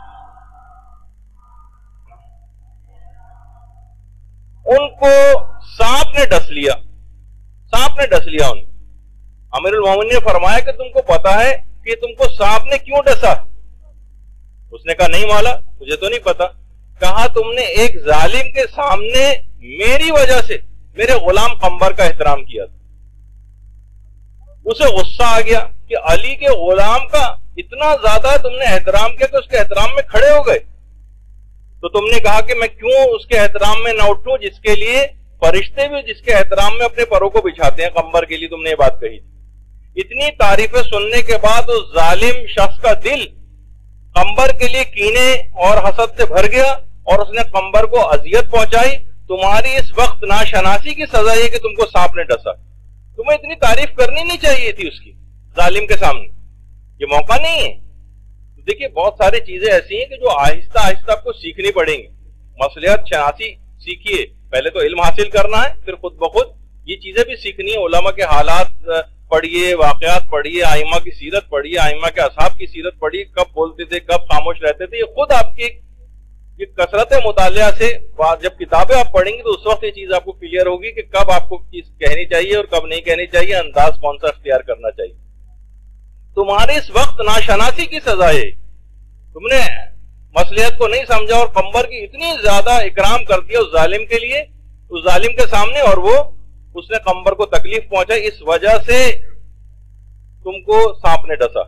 ان کو سانپ نے ڈس لیا. ان امیر المومنین نے فرمایا کہ تم کو پتا ہے کہ تم کو سانپ نے کیوں ڈسا؟ اس نے کہا نہیں مولا مجھے تو نہیں پتا. کہا تم نے ایک ظالم کے سامنے میری وجہ سے میرے غلام قمبر کا احترام کیا تھا. اسے غصہ آ گیا کہ علی کے غلام کا اتنا زیادہ تم نے احترام کیا کہ اس کے احترام میں کھڑے ہو گئے. تو تم نے کہا کہ میں کیوں اس کے احترام میں نہ اٹھوں جس کے لیے فرشتے بھی جس کے احترام میں اپنے پروں کو بچھاتے ہیں. قمبر کے لیے تم نے یہ بات کہی. اتنی تعریفیں سننے کے بعد اس ظالم شخص کا دل قمبر کے لیے کینے اور حسد سے بھر گیا اور اس نے قمبر کو اذیت پہنچائی. تمہاری اس وقت ناشناسی کی سزا یہ کہ تم کو سانپ نے ڈسا. تمہیں اتنی تعریف کرنی نہیں چاہیے تھی اس کی ظالم کے سامنے, یہ موقع نہیں ہے. دیکھیے بہت ساری چیزیں ایسی ہیں کہ جو آہستہ آہستہ آپ کو سیکھنی پڑیں گی. مصلحت شناسی سیکھیے, پہلے تو علم حاصل کرنا ہے, پھر خود بخود یہ چیزیں بھی سیکھنی ہے. علماء کے حالات پڑھیے, واقعات پڑھیے, ائمہ کی سیرت پڑھیے, ائمہ کے اصحاب کی سیرت پڑھیے, کب بولتے تھے کب خاموش رہتے تھے. یہ خود آپ کی کثرت مطالعہ سے جب کتابیں آپ پڑھیں گی تو اس وقت یہ چیز آپ کو کلیئر ہوگی کہ کب آپ کو چیز کہنی چاہیے اور کب نہیں کہنی چاہیے, انداز کون سا اختیار کرنا چاہیے. تمہارے اس وقت ناشناسی کی سزا ہے. تم نے مصلحت کو نہیں سمجھا اور قمبر کی اتنی زیادہ اکرام کر دیا اس ظالم کے لیے, اس ظالم کے سامنے, اور وہ اس نے قمبر کو تکلیف پہنچائی. اس وجہ سے تم کو سانپ نے ڈسا.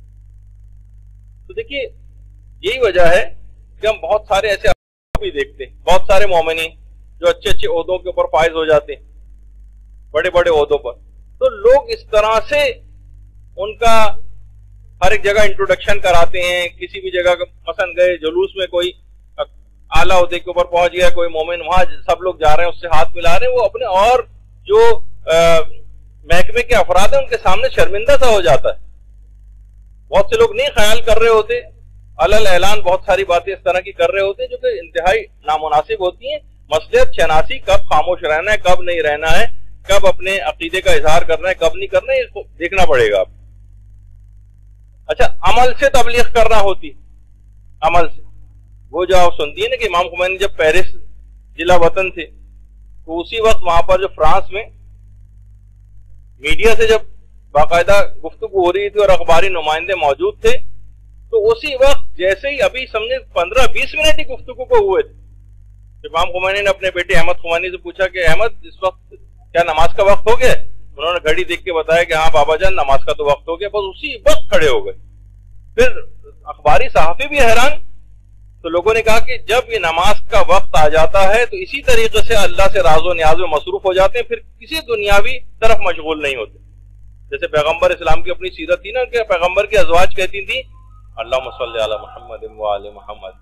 تو دیکھیے یہی وجہ ہے کہ ہم بہت سارے ایسے بھی دیکھتے ہیں, بہت سارے مومنین جو اچھے اچھے عہدوں کے اوپر فائز ہو جاتے ہیں, بڑے بڑے عہدوں پر. تو لوگ اس طرح سے ان کا ہر ایک جگہ انٹروڈکشن کراتے ہیں. کسی بھی جگہ مثلا گئے جلوس میں, کوئی اعلیٰ عہدے کے اوپر پہنچ گیا کوئی مومن, وہاں سب لوگ جا رہے ہیں اس سے ہاتھ ملا رہے ہیں, وہ اپنے اور جو محکمے کے افراد ہیں ان کے سامنے شرمندہ سا ہو جاتا ہے. بہت سے لوگ نہیں خیال کر رہے ہوتے, علل اعلان بہت ساری باتیں اس طرح کی کر رہے ہوتے ہیں جو کہ انتہائی نامناسب ہوتی ہیں. مصلحت شناسی, کب خاموش رہنا ہے کب نہیں رہنا ہے, کب اپنے عقیدے کا اظہار کرنا ہے کب نہیں کرنا ہے, اس کو دیکھنا پڑے گا آپ. اچھا, عمل سے تبلیغ کرنا ہوتی, عمل سے وہ جو آپ سنتی ہے نا کہ امام خمینی جب پیرس ضلع وطن تھے تو اسی وقت وہاں پر جو فرانس میں میڈیا سے جب باقاعدہ گفتگو ہو رہی تھی اور اخباری نمائندے موجود تھے, تو اسی وقت جیسے ہی ابھی سمجھے 15-20 منٹ ہی گفتگو کو ہوئے تھے, امام خمینی نے اپنے بیٹے احمد خمینی سے پوچھا کہ احمد اس وقت کیا نماز کا وقت ہو گیا؟ انہوں نے گھڑی دیکھ کے بتایا کہ ہاں بابا جان نماز کا تو وقت ہو گیا. بس اسی وقت کھڑے ہو گئے. پھر اخباری صحافی بھی حیران. تو لوگوں نے کہا کہ جب یہ نماز کا وقت آ جاتا ہے تو اسی طریقے سے اللہ سے راز و نیاز میں مصروف ہو جاتے ہیں, پھر کسی دنیاوی طرف مشغول نہیں ہوتے. جیسے پیغمبر اسلام کی اپنی سیرت تھی نا کہ پیغمبر کی ازواج کہتی تھی اللہم صلی علی محمد و آل محمد,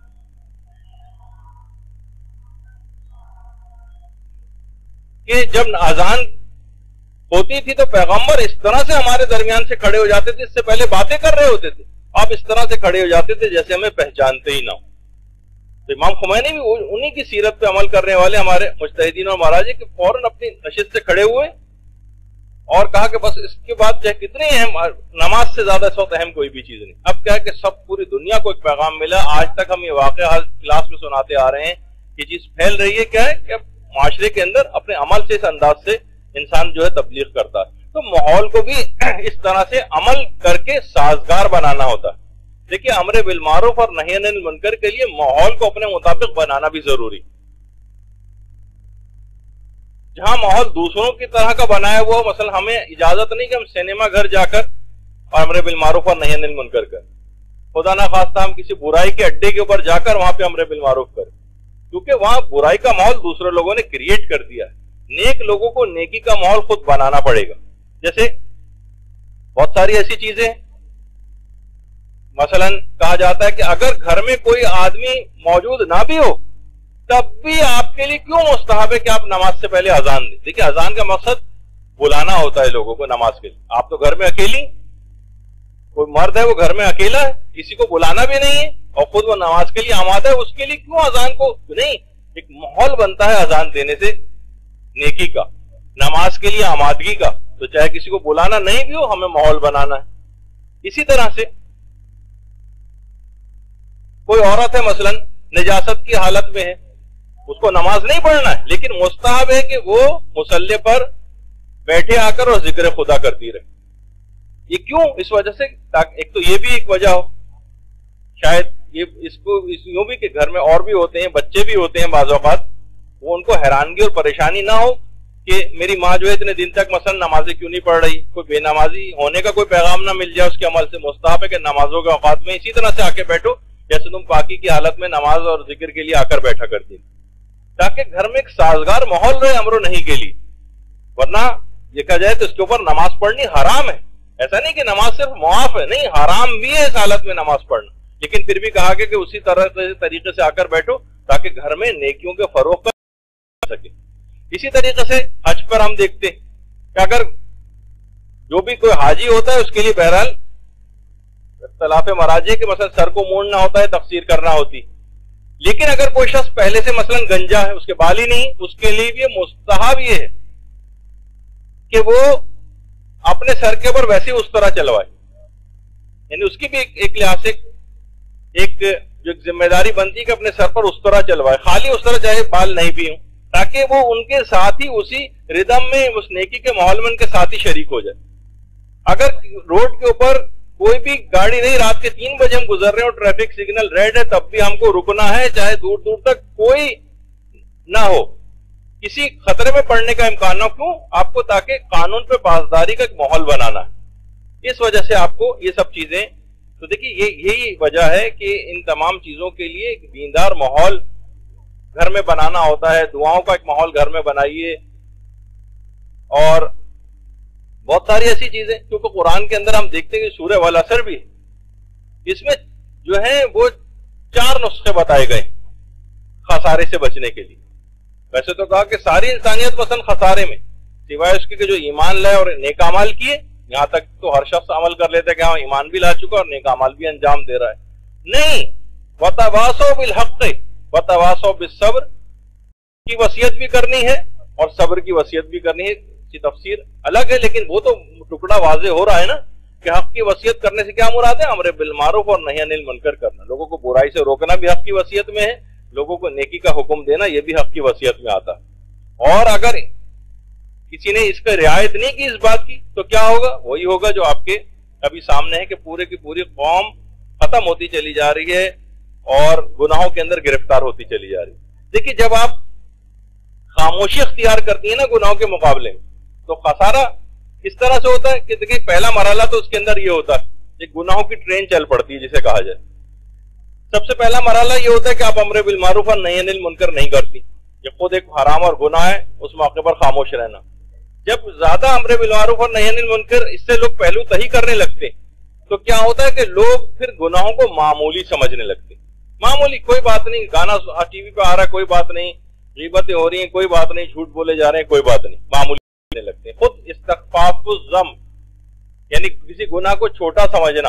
کہ جب اذان ہوتی تھی تو پیغمبر اس طرح سے ہمارے درمیان سے کھڑے ہو جاتے تھے, اس سے پہلے باتیں کر رہے ہوتے تھے, آپ اس طرح سے کھڑے ہو جاتے تھے جیسے ہمیں پہچانتے ہی نہ ہو. تو امام خمینی بھی انہی کی سیرت پہ عمل کرنے والے ہمارے مجتہدین اور مہاراجے کہ فوراً اپنی نشست سے کھڑے ہوئے اور کہا کہ بس اس کے بعد چاہے کتنی اہم, نماز سے زیادہ اس وقت اہم کوئی بھی چیز نہیں. اب کیا ہے کہ سب پوری دنیا کو ایک پیغام ملا. آج تک ہم یہ واقعہ ہر کلاس میں سناتے آ رہے ہیں, یہ چیز پھیل رہی ہے. کیا ہے کہ معاشرے کے اندر اپنے عمل سے, اس انداز سے انسان جو ہے تبلیغ کرتا ہے. تو ماحول کو بھی اس طرح سے عمل کر کے سازگار بنانا ہوتا ہے. دیکھیے امر بالمعروف اور نہی عن المنکر کے لیے ماحول کو اپنے مطابق بنانا بھی ضروری. جہاں ماحول دوسروں کی طرح کا بنایا ہوا، مثلا ہمیں اجازت نہیں کہ ہم سینما گھر جا کر اور امر بالمعروف اور نہی عن المنکر کریں، خدا نہ خواستہ ہم کسی برائی کے اڈے کے اوپر جا کر وہاں پہ امر بالمعروف کریں، کیونکہ وہاں برائی کا ماحول دوسرے لوگوں نے کریٹ کر دیا ہے۔ نیک لوگوں کو نیکی کا ماحول خود بنانا پڑے گا۔ جیسے بہت ساری ایسی چیزیں، مثلا کہا جاتا ہے کہ اگر گھر میں کوئی آدمی موجود نہ بھی ہو تب بھی آپ کے لیے کیوں مستحب ہے کہ آپ نماز سے پہلے اذان دیں۔ دیکھیں اذان کا مقصد بلانا ہوتا ہے لوگوں کو نماز کے لیے۔ آپ تو گھر میں اکیلی، کوئی مرد ہے وہ گھر میں اکیلا ہے، کسی کو بلانا بھی نہیں ہے اور خود وہ نماز کے لیے آمادہ ہے، اس کے لیے کیوں اذان کو نہیں؟ ایک ماحول بنتا ہے اذان دینے سے نیکی کا، نماز کے لیے آمادگی کا، تو چاہے کسی کو بلانا نہیں بھی ہو ہمیں ماحول بنانا ہے۔ اسی طرح سے کوئی عورت ہے مثلا نجاست کی حالت میں ہے، اس کو نماز نہیں پڑھنا ہے لیکن مستحب ہے کہ وہ مصلی پر بیٹھے آ کر اور ذکر خدا کرتی رہے۔ یہ کیوں؟ اس وجہ سے ایک تو یہ بھی ایک وجہ ہو، شاید یہ اس کو یوں بھی کہ گھر میں اور بھی ہوتے ہیں، بچے بھی ہوتے ہیں بعض اوقات، وہ ان کو حیرانگی اور پریشانی نہ ہو کہ میری ماں جو ہے اتنے دن تک مثلا نمازیں کیوں نہیں پڑھ رہی، کوئی بے نمازی ہونے کا کوئی پیغام نہ مل جائے اس کے عمل سے۔ مستحب ہے کہ نمازوں کے اوقات میں اسی طرح سے آ کے بیٹھو جیسے تم پاکی کی حالت میں نماز اور ذکر کے لیے آ کر بیٹھا کرتی، تاکہ گھر میں ایک سازگار ماحول رہے امر و نہی کے لیے۔ ورنہ دیکھا جائے تو اس کے اوپر نماز پڑھنی حرام ہے، ایسا نہیں کہ نماز صرف معاف ہے، نہیں، حرام بھی ہے اس حالت میں نماز پڑھنا، لیکن پھر بھی کہا گیا کہ اسی طریقے سے آ کر بیٹھو تاکہ گھر میں نیکیوں کے فروغ کر سکے۔ اسی طریقے سے حج پر ہم دیکھتے ہیں کہ اگر جو بھی کوئی حاجی ہوتا ہے اس کے لیے بہرحال اختلاف مراجع کہ مثلا سر کو مونڈنا ہوتا ہے، تقصیر کرنا ہوتی، لیکن اگر کوئی شخص پہلے سے مثلا گنجا ہے، اس کے بال ہی نہیں، اس کے لیے بھی مستحب یہ ہے کہ وہ اپنے سر کے اوپر ویسے اس طرح چلوائے، یعنی اس کی بھی ایک لحاظ سے ایک جو ذمہ داری بنتی ہے کہ اپنے سر پر اس طرح چلوائے، خالی اس طرح چاہے بال نہیں بھی ہوں، تاکہ وہ ان کے ساتھ ہی اسی ردم میں اس نیکی کے ماحول میں ان کے ساتھ ہی شریک ہو جائے۔ اگر روڈ کے اوپر کوئی بھی گاڑی نہیں، رات کے 3 بجے ہم گزر رہے ہیں اور ٹریفک سگنل ریڈ ہے، تب بھی ہم کو رکنا ہے، چاہے دور دور تک کوئی نہ ہو، کسی خطرے میں پڑنے کا امکان نہ ہو۔ کیوں؟ آپ کو تاکہ قانون پہ پاسداری کا ایک ماحول بنانا ہے، اس وجہ سے آپ کو یہ سب چیزیں، تو دیکھیے یہی وجہ ہے کہ ان تمام چیزوں کے لیے ایک دیندار ماحول گھر میں بنانا ہوتا ہے، دعاؤں کا ایک ماحول گھر میں بنائیے، اور بہت ساری ایسی چیزیں، کیونکہ قرآن کے اندر ہم دیکھتے ہیں کہ سورہ والعصر بھی اس میں جو ہیں وہ 4 نسخے بتائے گئے خسارے سے بچنے کے لیے۔ ویسے تو کہا کہ ساری انسانیت مثلا خسارے میں، سوائے اس کے کہ جو ایمان لائے اور نیک اعمال کیے، یہاں تک تو ہر شخص عمل کر لیتا ہے کہ ہاں ایمان بھی لا چکا اور نیک اعمال بھی انجام دے رہا ہے، نہیں، وَتَوَاصَوْا بِالْحَقِّ وَتَوَاصَوْا بِالصَّبْرِ کی وصیت بھی کرنی ہے اور صبر کی وصیت بھی کرنی ہے۔ کی تفسیر الگ ہے، لیکن وہ تو ٹکڑا واضح ہو رہا ہے نا کہ حق کی وصیت کرنے سے کیا مراد ہے؟ امر بالمعروف اور نہی عن المنکر کرنا، لوگوں کو برائی سے روکنا بھی حق کی وصیت میں ہے، لوگوں کو نیکی کا حکم دینا یہ بھی حق کی وصیت میں آتا ہے۔ اور اگر کسی نے اس پہ رعایت نہیں کی اس بات کی تو کیا ہوگا؟ وہی ہوگا جو آپ کے ابھی سامنے ہے کہ پورے کی پوری قوم ختم ہوتی چلی جا رہی ہے اور گناہوں کے اندر گرفتار ہوتی چلی جا رہی ہے۔ دیکھیے جب آپ خاموشی اختیار کرتی ہیں نا گناہوں کے مقابلے میں، تو خسارہ کس طرح سے ہوتا ہے کہ دیکھیے پہلا مرحلہ تو اس کے اندر یہ ہوتا ہے، ایک گناہوں کی ٹرین چل پڑتی ہے جسے کہا جائے۔ سب سے پہلا مرحلہ یہ ہوتا ہے کہ آپ امر بالمعروف اور نہی عن المنکر نہیں کرتی، یہ خود ایک حرام اور گناہ ہے، اس موقع پر خاموش رہنا۔ جب زیادہ امر بالمعروف اور نہی عن المنکر اس سے لوگ پہلو تہی کرنے لگتے تو کیا ہوتا ہے کہ لوگ پھر گناہوں کو معمولی سمجھنے لگتے، معمولی، کوئی بات نہیں، گانا ٹی وی پہ آ رہا ہے کوئی بات نہیں، غیبتیں ہو رہی ہیں کوئی بات نہیں، جھوٹ بولے جا رہے ہیں کوئی بات نہیں، معمولی لگتے ہیں۔ خود استخفاف الذنب یعنی کسی گناہ کو چھوٹا سمجھنا،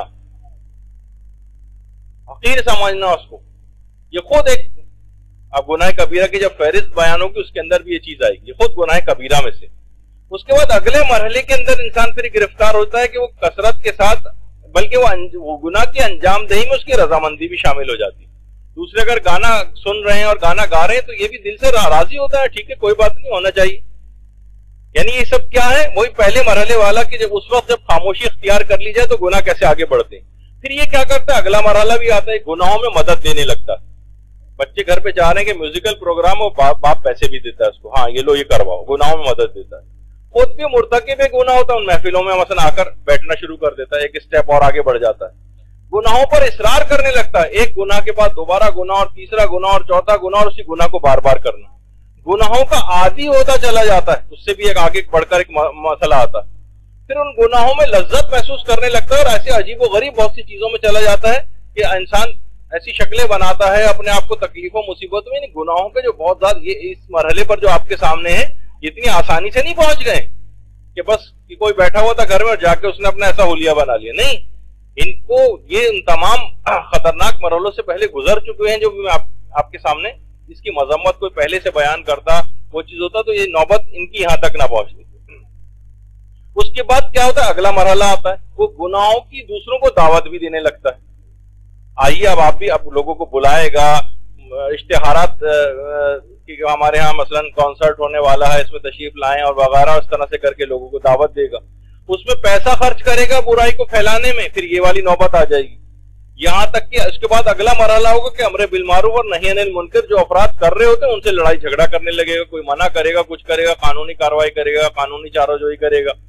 حقیر سمجھنا اس کو، یہ خود ایک، اب گناہ کبیرہ کی جب فہرست بیان ہوگی اس کے اندر بھی یہ چیز آئے گی، یہ خود گناہ کبیرہ میں سے۔ اس کے بعد اگلے مرحلے کے اندر انسان پھر گرفتار ہوتا ہے کہ وہ کثرت کے ساتھ، بلکہ وہ گناہ کی انجام دہی میں اس کی رضامندی بھی شامل ہو جاتی ہے۔ دوسرے اگر گانا سن رہے ہیں اور گانا گا رہے ہیں تو یہ بھی دل سے راضی ہوتا ہے، ٹھیک ہے کوئی بات نہیں، ہونا چاہیے۔ یعنی یہ سب کیا ہے؟ وہی پہلے مرحلے والا کہ جب اس وقت جب خاموشی اختیار کر لی جائے تو گناہ کیسے آگے بڑھتے ہیں۔ پھر یہ کیا کرتا ہے؟ اگلا مرحلہ بھی آتا ہے، گناہوں میں مدد دینے لگتا ہے، بچے گھر پہ چاہ رہے ہیں کہ میوزیکل پروگرام ہو، باپ پیسے بھی دیتا ہے اس کو، ہاں یہ لو یہ کرواؤ، گناہوں میں مدد دیتا ہے. خود بھی مرتکب گناہ ہوتا ہے، ان محفلوں میں مثلا آ کر بیٹھنا شروع کر دیتا ہے، ایک اسٹیپ اور آگے بڑھ جاتا ہے، گناہوں پر اصرار کرنے لگتا ہے، ایک گناہ کے بعد دوبارہ گناہ اور تیسرا گناہ اور چوتھا گناہ، اور اسی گناہ کو بار بار کرنا، گناہوں کا عادی ہوتا چلا جاتا ہے. اس سے بھی ایک آگے بڑھ کر ایک مسئلہ آتا ہے، پھر ان گناہوں میں لذت محسوس کرنے لگتا ہے، اور ایسے عجیب و غریب بہت سی چیزوں میں چلا جاتا ہے کہ انسان ایسی شکلیں بناتا ہے اپنے آپ کو تکلیفوں مصیبتوں میں. گناہوں کے جو بہت زیادہ یہ اس مرحلے پر جو آپ کے سامنے ہے، اتنی آسانی سے نہیں پہنچ گئے کہ بس کہ کوئی بیٹھا ہوا تھا گھر میں اور جا کے اس نے اپنا ایسا حلیہ بنا لیا. نہیں، ان کو یہ ان تمام خطرناک مرحلوں سے پہلے گزر چکے ہیں، جو بھی میں آپ کے سامنے اس کی مذمت کوئی پہلے سے بیان کرتا وہ چیز ہوتا تو یہ نوبت ان کی یہاں تک نہ پہنچتی. اس کے بعد کیا ہوتا ہے، اگلا مرحلہ آتا ہے، وہ گناہوں کی دوسروں کو دعوت بھی دینے لگتا ہے. آئیے اب آپ بھی لوگوں کو بلائے گا، اشتہارات کہ ہمارے ہاں مثلا کانسرٹ ہونے والا ہے، اس میں تشریف لائیں اور وغیرہ، اس طرح سے کر کے لوگوں کو دعوت دے گا، اس میں پیسہ خرچ کرے گا برائی کو پھیلانے میں. پھر یہ والی نوبت آ جائے گی، یہاں تک کہ اس کے بعد اگلا مرحلہ ہوگا کہ امر بالمعروف اور نہی عن المنکر جو افراد کر رہے ہوتے ہیں ان سے لڑائی جھگڑا کرنے لگے گا، کوئی منع کرے گا، کچھ کرے گا، قانونی کارروائی کرے گا، قانونی چارہ جوئی کرے گا.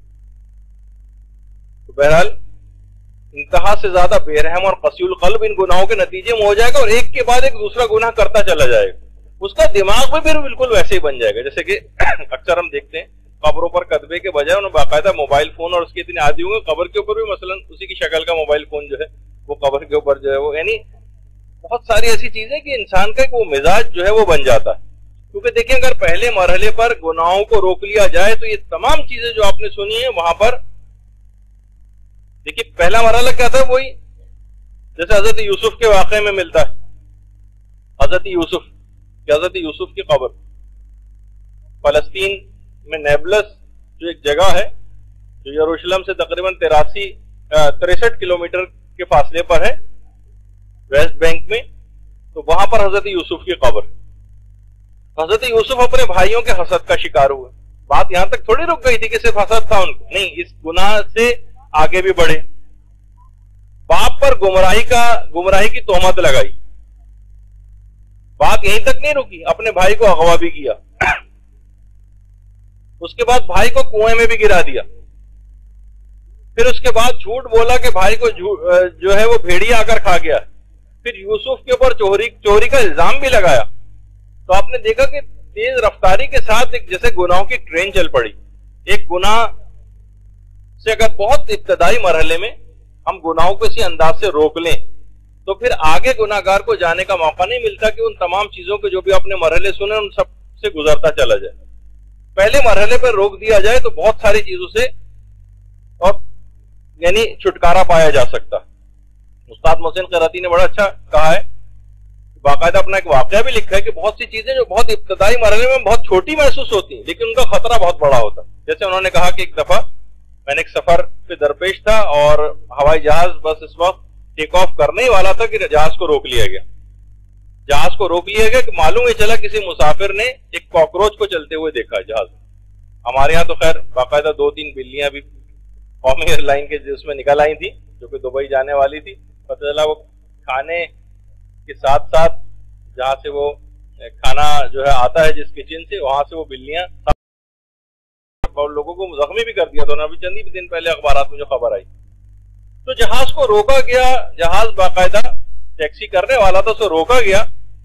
تو بہرحال انتہا سے زیادہ بے رحم اور قسی القلب ان گناہوں کے نتیجے میں ہو جائے گا، اور ایک کے بعد ایک دوسرا گناہ کرتا چلا جائے گا. اس کا دماغ بھی پھر بالکل ویسے ہی بن جائے گا جیسے کہ اکثر ہم دیکھتے ہیں قبروں پر کتبے کے بجائے انہیں باقاعدہ موبائل فون، اور اس کے اتنے عادی ہوں گے قبر کے اوپر بھی مثلا اسی کی شکل کا موبائل فون جو ہے وہ قبر کے اوپر جو ہے وہ، یعنی بہت ساری ایسی چیزیں کہ انسان کا وہ مزاج جو ہے وہ بن جاتا ہے. کیونکہ دیکھیں اگر پہلے مرحلے پر گناہوں کو روک لیا جائے تو یہ تمام چیزیں جو آپ نے سنی ہیں وہاں پر دیکھیے پہلا مرحلہ کیا تھا، وہی جیسے حضرت یوسف کے واقعے میں ملتا ہے. حضرت یوسف کی قبر فلسطین میں نیبلس جو ایک جگہ ہے جو یروشلم سے تقریباً 63 کلومیٹر کے فاصلے پر ہے ویسٹ بینک میں، تو وہاں پر حضرت یوسف کی قبر. حضرت یوسف اپنے بھائیوں کے حسد کا شکار ہوئے. بات یہاں تک تھوڑی رک گئی تھی کہ صرف حسد تھا ان کو، نہیں، اس گناہ سے آگے بھی بڑھے، باپ پر گمراہی کی تہمت لگائی. بات یہیں تک نہیں رکی، اپنے بھائی کو اغوا بھی کیا، اس کے بعد بھائی کو کنویں میں بھی گرا دیا. پھر اس کے بعد جھوٹ بولا کہ بھائی کو جو ہے وہ بھیڑیا آ کر کھا گیا. پھر یوسف کے اوپر چوری کا الزام بھی لگایا. تو آپ نے دیکھا کہ تیز رفتاری کے ساتھ ایک جیسے گناہوں کی ٹرین چل پڑی. ایک گناہ سے اگر بہت ابتدائی مرحلے میں ہم گناہوں کو اسی انداز سے روک لیں تو پھر آگے گناہگار کو جانے کا موقع نہیں ملتا کہ ان تمام چیزوں کے جو بھی اپنے مرحلے سنے ان سب سے گزرتا چلا جائے. پہلے مرحلے پر روک دیا جائے تو بہت ساری چیزوں سے اور یعنی چھٹکارا پایا جا سکتا. استاد محسن قراتی نے بڑا اچھا کہا ہے، باقاعدہ اپنا ایک واقعہ بھی لکھا ہے کہ بہت سی چیزیں جو بہت ابتدائی مرحلے میں بہت چھوٹی محسوس ہوتی ہیں لیکن ان کا خطرہ بہت بڑا ہوتا ہے. جیسے انہوں نے کہا کہ ایک دفعہ میں نے ایک سفر پہ درپیش تھا اور ہوائی جہاز بس اس وقت ٹیک آف کرنے ہی والا تھا کہ جہاز کو روک لیا گیا کہ معلوم ہی چلا کسی مسافر نے ایک کاکروچ کو چلتے ہوئے دیکھا جہاز. ہمارے ہاں تو خیر باقاعدہ 2-3 بلیاں بھی قومی ایئر لائن کے جس میں نکل آئی تھی جو کہ دبئی جانے والی تھی. پتہ چلا وہ کھانے کے ساتھ ساتھ جہاں سے وہ کھانا جو ہے آتا ہے جس کچن سے وہاں سے وہ بلیاں لوگوں کو زخمی بھی کر دیا تھا. ابھی چند ہی دن پہلے اخبارات میں جو خبر آئی. تو جہاز کو روکا گیا، جہاز باقاعدہ ٹیکسی کرنے والا تھا اسے روکا گیا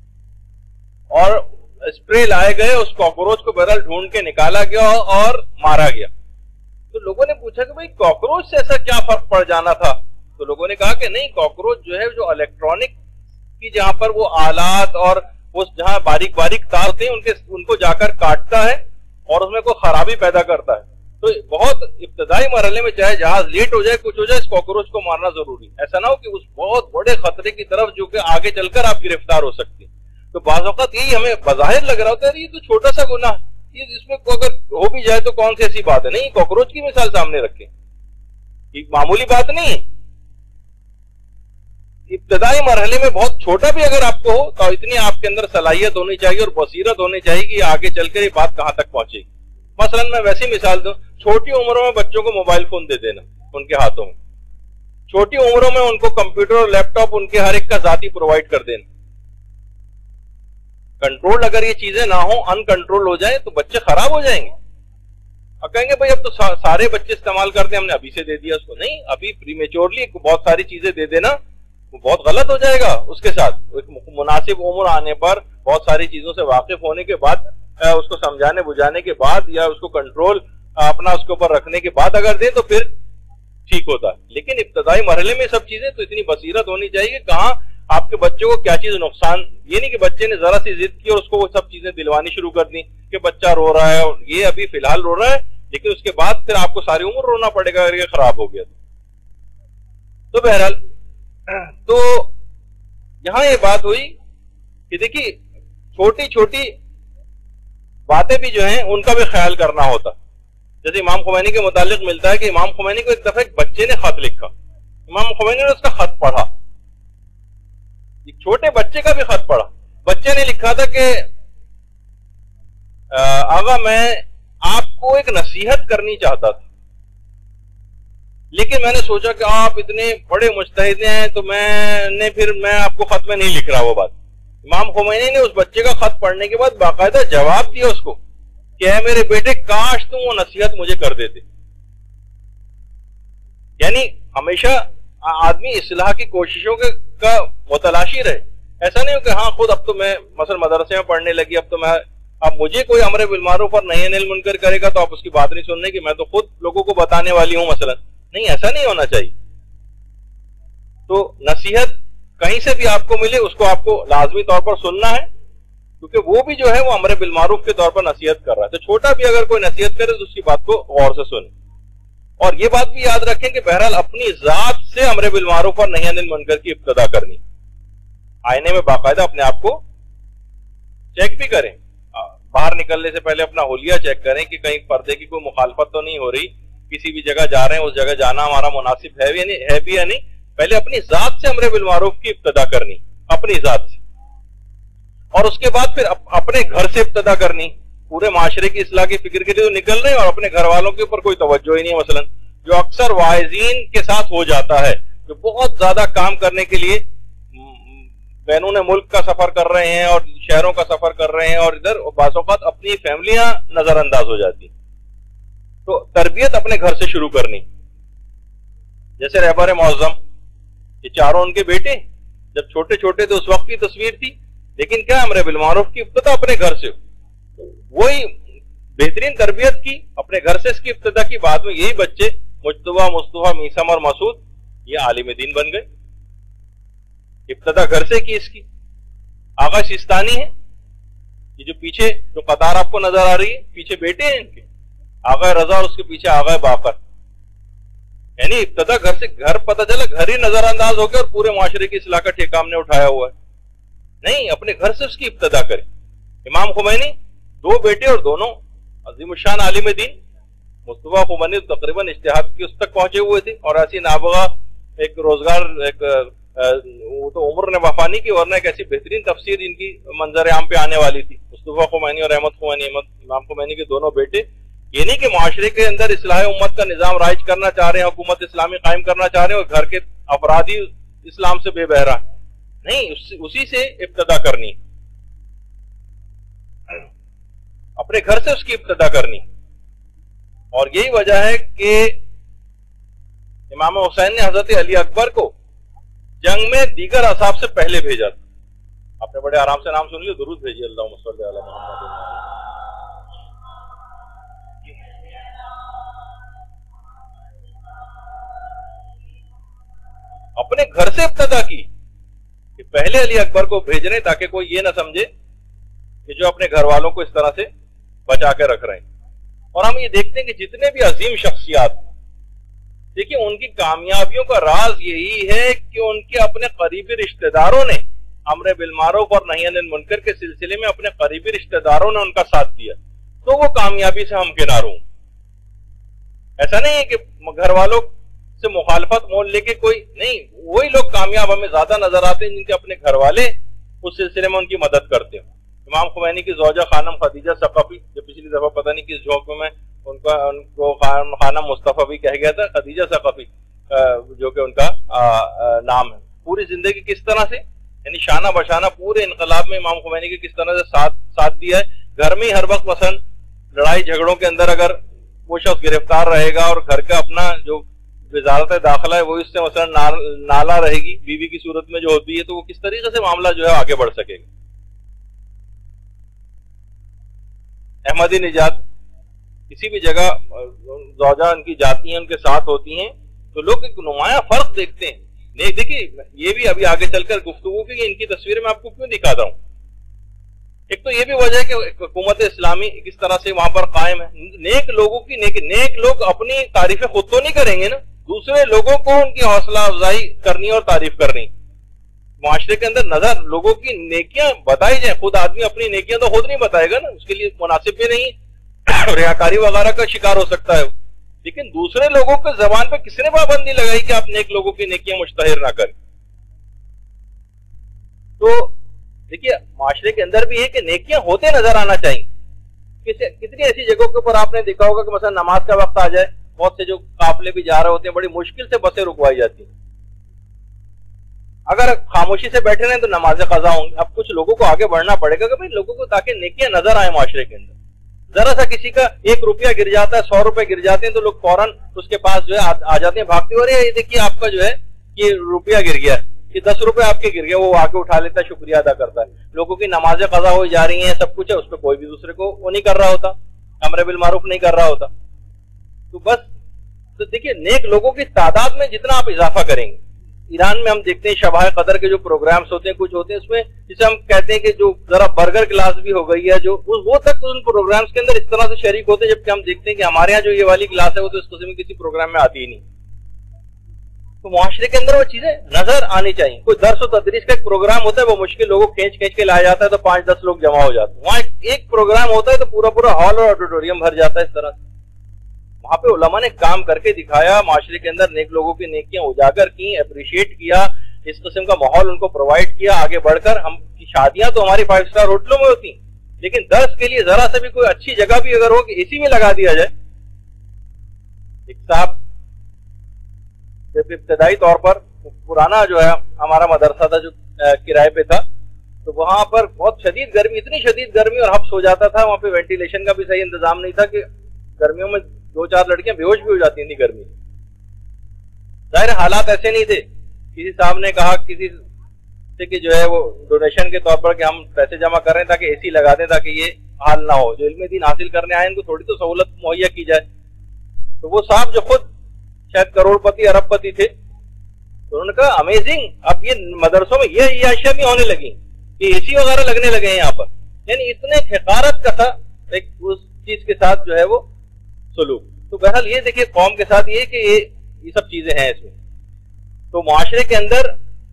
اور اسپرے لائے گئے، اس کاکروچ کو بہرحال ڈھونڈ کے نکالا گیا اور مارا گیا. تو لوگوں نے پوچھا کہ بھئی کاکروچ سے ایسا کیا فرق پڑ جانا تھا؟ تو لوگوں نے کہا کہ نہیں، کاکروچ جو ہے جو الیکٹرانک کی جہاں پر وہ آلات اور وہ جہاں باریک باریک تار تھے ان کو جا کر کاٹتا ہے اور اس میں کوئی خرابی پیدا کرتا ہے. تو بہت ابتدائی مرحلے میں چاہے جہاز لیٹ ہو جائے کچھ ہو جائے اس کاکروچ کو مارنا ضروری، ایسا نہ ہو کہ اس بہت بڑے خطرے کی طرف جو کہ آگے چل کر آپ گرفتار ہو سکتے. تو بعض اوقات یہی ہمیں بظاہر لگ رہا ہوتا ہے یہ تو چھوٹا سا گناہ، اس میں اگر ہو بھی جائے تو کون سی ایسی بات ہے. نہیں، کاکروچ کی مثال سامنے رکھیں، یہ معمولی بات نہیں. ابتدائی مرحلے میں بہت چھوٹا بھی اگر آپ کو ہو تو اتنی آپ کے اندر صلاحیت ہونی چاہیے اور بصیرت ہونی چاہیے کہ آگے چل کر یہ بات کہاں تک پہنچے گی. مثلا میں ویسی مثال دوں، چھوٹی عمروں میں بچوں کو موبائل فون دے دینا ان کے ہاتھوں میں، چھوٹی عمروں میں ان کو کمپیوٹر اور لیپ ٹاپ ان کے ہر ایک کا ذاتی پرووائڈ کر دینا. کنٹرول اگر یہ چیزیں نہ ہوں، ان کنٹرول ہو جائیں تو بچے خراب ہو جائیں گے. اور کہیں گے بھائی اب تو سارے بچے استعمال کرتے ہیں، ہم نے ابھی سے دے دیا اس کو. نہیں، ابھی پری میچورلی بہت ساری چیزیں دے دینا وہ بہت غلط ہو جائے گا. اس کے ساتھ ایک مناسب عمر آنے پر بہت ساری چیزوں سے واقف ہونے کے بعد، اس کو سمجھانے بجھانے کے بعد، یا اس کو کنٹرول اپنا اس کے اوپر رکھنے کے بعد اگر دیں تو پھر ٹھیک ہوتا ہے. لیکن ابتدائی مرحلے میں سب چیزیں تو اتنی بصیرت ہونی چاہیے کہ کہاں آپ کے بچوں کو کیا چیز نقصان. یہ نہیں کہ بچے نے ذرا سی ضد کی اور اس کو وہ سب چیزیں دلوانی شروع کر دی کہ بچہ رو رہا ہے اور یہ ابھی فی الحال رو رہا ہے، لیکن اس کے بعد پھر آپ کو ساری عمر رونا پڑے گا اگر یہ خراب ہو گیا. تو بہرحال تو یہاں یہ بات ہوئی کہ دیکھیے چھوٹی چھوٹی باتیں بھی جو ہیں ان کا بھی خیال کرنا ہوتا. جیسے امام خمینی کے متعلق ملتا ہے کہ امام خمینی کو ایک دفعہ ایک بچے نے خط لکھا، امام خمینی نے اس کا خط پڑھا، ایک چھوٹے بچے کا بھی خط پڑھا. بچے نے لکھا تھا کہ آغا میں آپ کو ایک نصیحت کرنی چاہتا تھا، لیکن میں نے سوچا کہ آپ اتنے بڑے مجتہد ہیں تو میں آپ کو خط میں نہیں لکھ رہا وہ بات. امام خمینی نے اس بچے کا خط پڑھنے کے بعد باقاعدہ جواب دیا اس کو کہ اے میرے بیٹے کاش تم وہ نصیحت مجھے کر دیتے. یعنی ہمیشہ آدمی اصلاح کی کوششوں کا متلاشی رہے. ایسا نہیں ہو کہ ہاں خود اب تو میں مثلا مدرسے میں پڑھنے لگی، اب مجھے کوئی امر بالمعروف اور نہی عن المنکر کرے گا تو آپ اس کی بات نہیں سننے کی، میں تو خود لوگوں کو بتانے والی ہوں مثلا. نہیں، ایسا نہیں ہونا چاہیے. تو نصیحت کہیں سے بھی آپ کو ملے اس کو آپ کو لازمی طور پر سننا ہے، کیونکہ وہ بھی جو ہے وہ امر بالمعروف کے طور پر نصیحت کر رہا ہے. تو چھوٹا بھی اگر کوئی نصیحت کرے تو اس کی بات کو غور سے سنیں. اور یہ بات بھی یاد رکھیں کہ بہرحال اپنی ذات سے امر بالمعروف اور نہی عن المنکر کی ابتدا کرنی. آئینے میں باقاعدہ اپنے آپ کو چیک بھی کریں، باہر نکلنے سے پہلے اپنا حلیہ چیک کریں کہ کہیں پردے کی کوئی مخالفت تو نہیں ہو رہی، کسی بھی جگہ جا رہے ہیں اس جگہ جانا ہمارا مناسب ہے بھی یا نہیں. پہلے اپنی ذات سے امر بالمعروف کی ابتدا کرنی، اپنی ذات سے، اور اس کے بعد پھر اپنے گھر سے ابتدا کرنی. پورے معاشرے کی اصلاح کی فکر کے لیے تو نکل رہے ہیں اور اپنے گھر والوں کے اوپر کوئی توجہ ہی نہیں. مثلا جو اکثر واعظین کے ساتھ ہو جاتا ہے، جو بہت زیادہ کام کرنے کے لیے بینون ملک کا سفر کر رہے ہیں اور شہروں کا سفر کر رہے ہیں اور ادھر بعض اوقات اپنی فیملیاں نظر انداز ہو جاتی. تو تربیت اپنے گھر سے شروع کرنی. جیسے رہبر معظم، یہ چاروں ان کے بیٹے جب چھوٹے چھوٹے تھے اس وقت کی تصویر تھی، لیکن کیا امر بالمعروف کی ابتدا اپنے گھر سے. وہی بہترین تربیت کی اپنے گھر سے، اس کی ابتدا کی. بعد میں یہی بچے مجتبیٰ، مصطفیٰ، میثم اور مسعود یہ عالم دین بن گئے. ابتدا گھر سے کی اس کی. آغا سیستانی ہے، یہ جو پیچھے جو قطار آپ کو نظر آ رہی ہے، پیچھے بیٹے ہیں ان کے، آغا رضا اور اس کے پیچھے آغا باقر. یعنی ابتدا گھر سے. گھر پتہ چلا گھر ہی نظر انداز ہو گیا اور پورے معاشرے کی اصلاح کا ٹھیکہ ہم نے اٹھایا ہوا ہے. نہیں، اپنے گھر سے اس کی ابتدا کریں. امام خمینی 2 بیٹے اور دونوں عظیم الشان عالم دین. مصطفیٰ خمینی تقریباً اجتہاد کی اس تک پہنچے ہوئے تھے، اور ایسی نابغہ ایک روزگار وہ تو عمر نے وفا نہیں کی، ورنہ ایک ایسی بہترین تفسیر ان کی منظر عام پہ آنے والی تھی. مصطفیٰ خمینی اور احمد خمینی، امام خمینی کے دونوں بیٹے. یہ نہیں کہ معاشرے کے اندر اصلاح امت کا نظام رائج کرنا چاہ رہے ہیں، حکومت اسلامی قائم کرنا چاہ رہے ہیں اور گھر کے افراد ہی اسلام سے بے بہرا. نہیں، اسی سے ابتدا کرنی، اپنے گھر سے اس کی ابتدا کرنی. اور یہی وجہ ہے کہ امام حسین نے حضرت علی اکبر کو جنگ میں دیگر اصحاب سے پہلے بھیجا تھا. آپ نے بڑے آرام سے نام سن لیے، درود بھیجیے اللہم صلی علی محمد. اپنے گھر سے ابتدا کی کہ پہلے علی اکبر کو بھیج رہے تاکہ کوئی یہ نہ سمجھے کہ جو اپنے گھر والوں کو اس طرح سے بچا کے رکھ رہے ہیں. اور ہم یہ دیکھتے ہیں کہ جتنے بھی عظیم شخصیات، دیکھیں ان کی کامیابیوں کا راز یہی ہے کہ ان کے اپنے قریبی رشتہ داروں نے امر بالمعروف اور نہی عن المنکر کے سلسلے میں اپنے قریبی رشتہ داروں نے ان کا ساتھ دیا، تو وہ کامیابی سے ہمکنار ہوں. ایسا نہیں ہے کہ گھر والوں سے مخالفت مول لے کے کوئی نہیں. وہی لوگ کامیاب ہمیں زیادہ نظر آتے ہیں جن کے اپنے گھر والے اس سلسلے میں ان کی مدد کرتے ہیں. امام خمینی کی زوجہ خانم خدیجہ ثقفی، جو پچھلی دفعہ پتہ نہیں کس جھونک میں ان کو خانم مصطفیٰ بھی کہہ گیا تھا، خدیجہ ثقفی جو کہ ان کا نام ہے. پوری زندگی کس طرح سے یعنی شانہ بشانہ پورے انقلاب میں امام خمینی کے کس طرح سے ساتھ دیا ہے. گھر میں ہر وقت مثلا لڑائی جھگڑوں کے اندر اگر وہ شخص گرفتار رہے گا اور گھر کا اپنا جو وزارت داخلہ ہے وہ اس سے مثلا نالا رہے گی بیوی کی صورت میں جو ہوتی ہے, تو وہ کس طریقے سے معاملہ جو ہے آگے بڑھ سکے گا. احمدی نژاد کسی بھی جگہ زوجہ ان کی جاتی ہیں, ان کے ساتھ ہوتی ہیں, تو لوگ ایک نمایاں فرق دیکھتے ہیں. نہیں دیکھیے یہ بھی ابھی آگے چل کر گفتگو کی ان کی تصویریں میں آپ کو کیوں دکھاتا ہوں. ایک تو یہ بھی وجہ ہے کہ حکومت اسلامی کس طرح سے وہاں پر قائم ہے. نیک لوگوں کی نیک لوگ اپنی تعریفیں خود تو نہیں کریں گے نا, دوسرے لوگوں کو ان کی حوصلہ افزائی کرنی اور تعریف کرنی. معاشرے کے اندر نظر لوگوں کی نیکیاں بتائی جائیں, خود آدمی اپنی نیکیاں تو خود نہیں بتائے گا نا, اس کے لیے مناسب بھی نہیں, ریاکاری وغیرہ کا شکار ہو سکتا ہے. لیکن دوسرے لوگوں کے زبان پہ کس نے پابندی لگائی کہ آپ نیک لوگوں کی نیکیاں مشتہر نہ کریں. تو دیکھیے معاشرے کے اندر بھی ہے کہ نیکیاں ہوتے نظر آنا چاہیے. کتنی ایسی جگہوں کے اوپر آپ نے دیکھا ہوگا کہ مثلا نماز کا وقت آ جائے, بہت سے جو قافلے بھی جا رہے ہوتے ہیں بڑی مشکل سے بسیں رکوائی جاتی ہیں. اگر خاموشی سے بیٹھے رہیں تو نمازیں قضا ہوں گی. اب کچھ لوگوں کو آگے بڑھنا پڑے گا کہ بھائی لوگوں کو تاکہ نیکیاں نظر آئیں معاشرے کے اندر. ذرا سا کسی کا 1 روپیہ گر جاتا ہے, 100 روپے گر جاتے ہیں, تو لوگ فوراً اس کے پاس جو ہے آ جاتے ہیں بھاگتے ہوئے, یہ دیکھیے آپ کا جو ہے یہ روپیہ گر گیا, یہ 10 روپے آپ کے گر گئے, وہ آگے اٹھا لیتا ہے, شکریہ ادا کرتا ہے. لوگوں کی نمازیں قضا ہو جا رہی ہیں, سب کچھ ہے, اس پہ کوئی بھی دوسرے کو وہ نہیں کر رہا ہوتا, امر بالمعروف نہیں کر رہا ہوتا. تو بس تو دیکھیے نیک لوگوں کی تعداد میں جتنا آپ اضافہ کریں گے. ایران میں ہم دیکھتے ہیں شبہ قدر کے جو پروگرامز ہوتے ہیں, کچھ ہوتے ہیں اس میں جسے ہم کہتے ہیں کہ جو ذرا برگر کلاس بھی ہو گئی ہے, جو وہ تک ان پروگرامز کے اندر اس طرح سے شریک ہوتے ہیں, جبکہ ہم دیکھتے ہیں کہ ہمارے ہاں جو یہ والی کلاس ہے وہ تو اس قسم کی کسی پروگرام میں آتی ہی نہیں. تو معاشرے کے اندر وہ چیزیں نظر آنی چاہیے. کوئی درس و تدریس کا ایک پروگرام ہوتا ہے, وہ مشکل لوگوں کھینچ کے لایا جاتا ہے تو 5-10 لوگ جمع ہو جاتے ہیں. وہاں ایک پروگرام ہوتا ہے تو پورا ہال اور آڈیٹوریم بھر جاتا ہے. اس طرح سے وہاں پہ علماء نے کام کر کے دکھایا, معاشرے کے اندر نیک لوگوں کی نیکیاں اجاگر کی, اپریشیٹ کیا, اس قسم کا ماحول ان کو پرووائڈ کیا. آگے بڑھ کر ہم کی شادیاں تو ہماری 5 اسٹار ہوٹلوں میں ہوتی, لیکن درس کے لیے ذرا سے بھی کوئی اچھی جگہ بھی اگر ہو کہ اسی میں لگا دیا جائے. ایک صاحب جب ابتدائی طور پر پرانا جو ہے ہمارا مدرسہ تھا جو کرائے پہ تھا, تو وہاں پر بہت شدید گرمی, اتنی شدید گرمی اور حبس ہو جاتا تھا. وہاں پہ وینٹیلیشن کا بھی صحیح انتظام نہیں تھا کہ گرمیوں میں 2-4 لڑکیاں بے ہوش بھی ہو جاتی تھیں گرمی. ظاہر حالات ایسے نہیں تھے. کسی صاحب نے کہا کسی سے کہ جو ہے وہ ڈونیشن کے طور پر کہ ہم پیسے جمع کر رہے ہیں تاکہ AC لگا دیں تاکہ یہ حال نہ ہو. جو علم دین حاصل کرنے آئے ان کو تھوڑی تو سہولت مہیا کی جائے. تو وہ صاحب جو خود شاید کروڑ پتی ارب پتی تھے, تو انہوں نے کہا امیزنگ, اب یہ مدرسوں میں یہ اشیاء بھی ہونے لگی کہ AC وغیرہ لگنے لگے ہیں یہاں پر. یعنی اتنے حقارت کا تھا ایک اس چیز کے ساتھ جو ہے وہ سلوک. تو بہرحال یہ دیکھیے قوم کے ساتھ یہ کہ یہ سب چیزیں ہیں اس میں. تو معاشرے کے اندر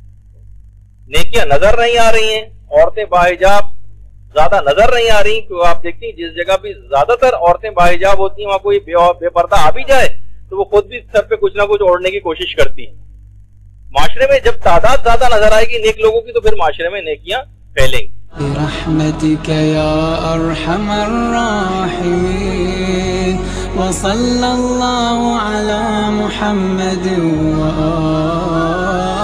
نیکیاں نظر نہیں آ رہی ہیں, عورتیں باحجاب زیادہ نظر نہیں آ رہی, کیونکہ آپ دیکھتی ہیں جس جگہ بھی زیادہ تر عورتیں باحجاب ہوتی ہیں وہاں کوئی بے پردہ آ بھی جائے تو وہ خود بھی سر پہ کچھ نہ کچھ اوڑھنے کی کوشش کرتی ہیں. معاشرے میں جب تعداد زیادہ نظر آئے گی نیک لوگوں کی تو پھر معاشرے میں نیکیاں پھیلیں گی. برحمتك يا أرحم الراحمين وصلى الله على محمد وآله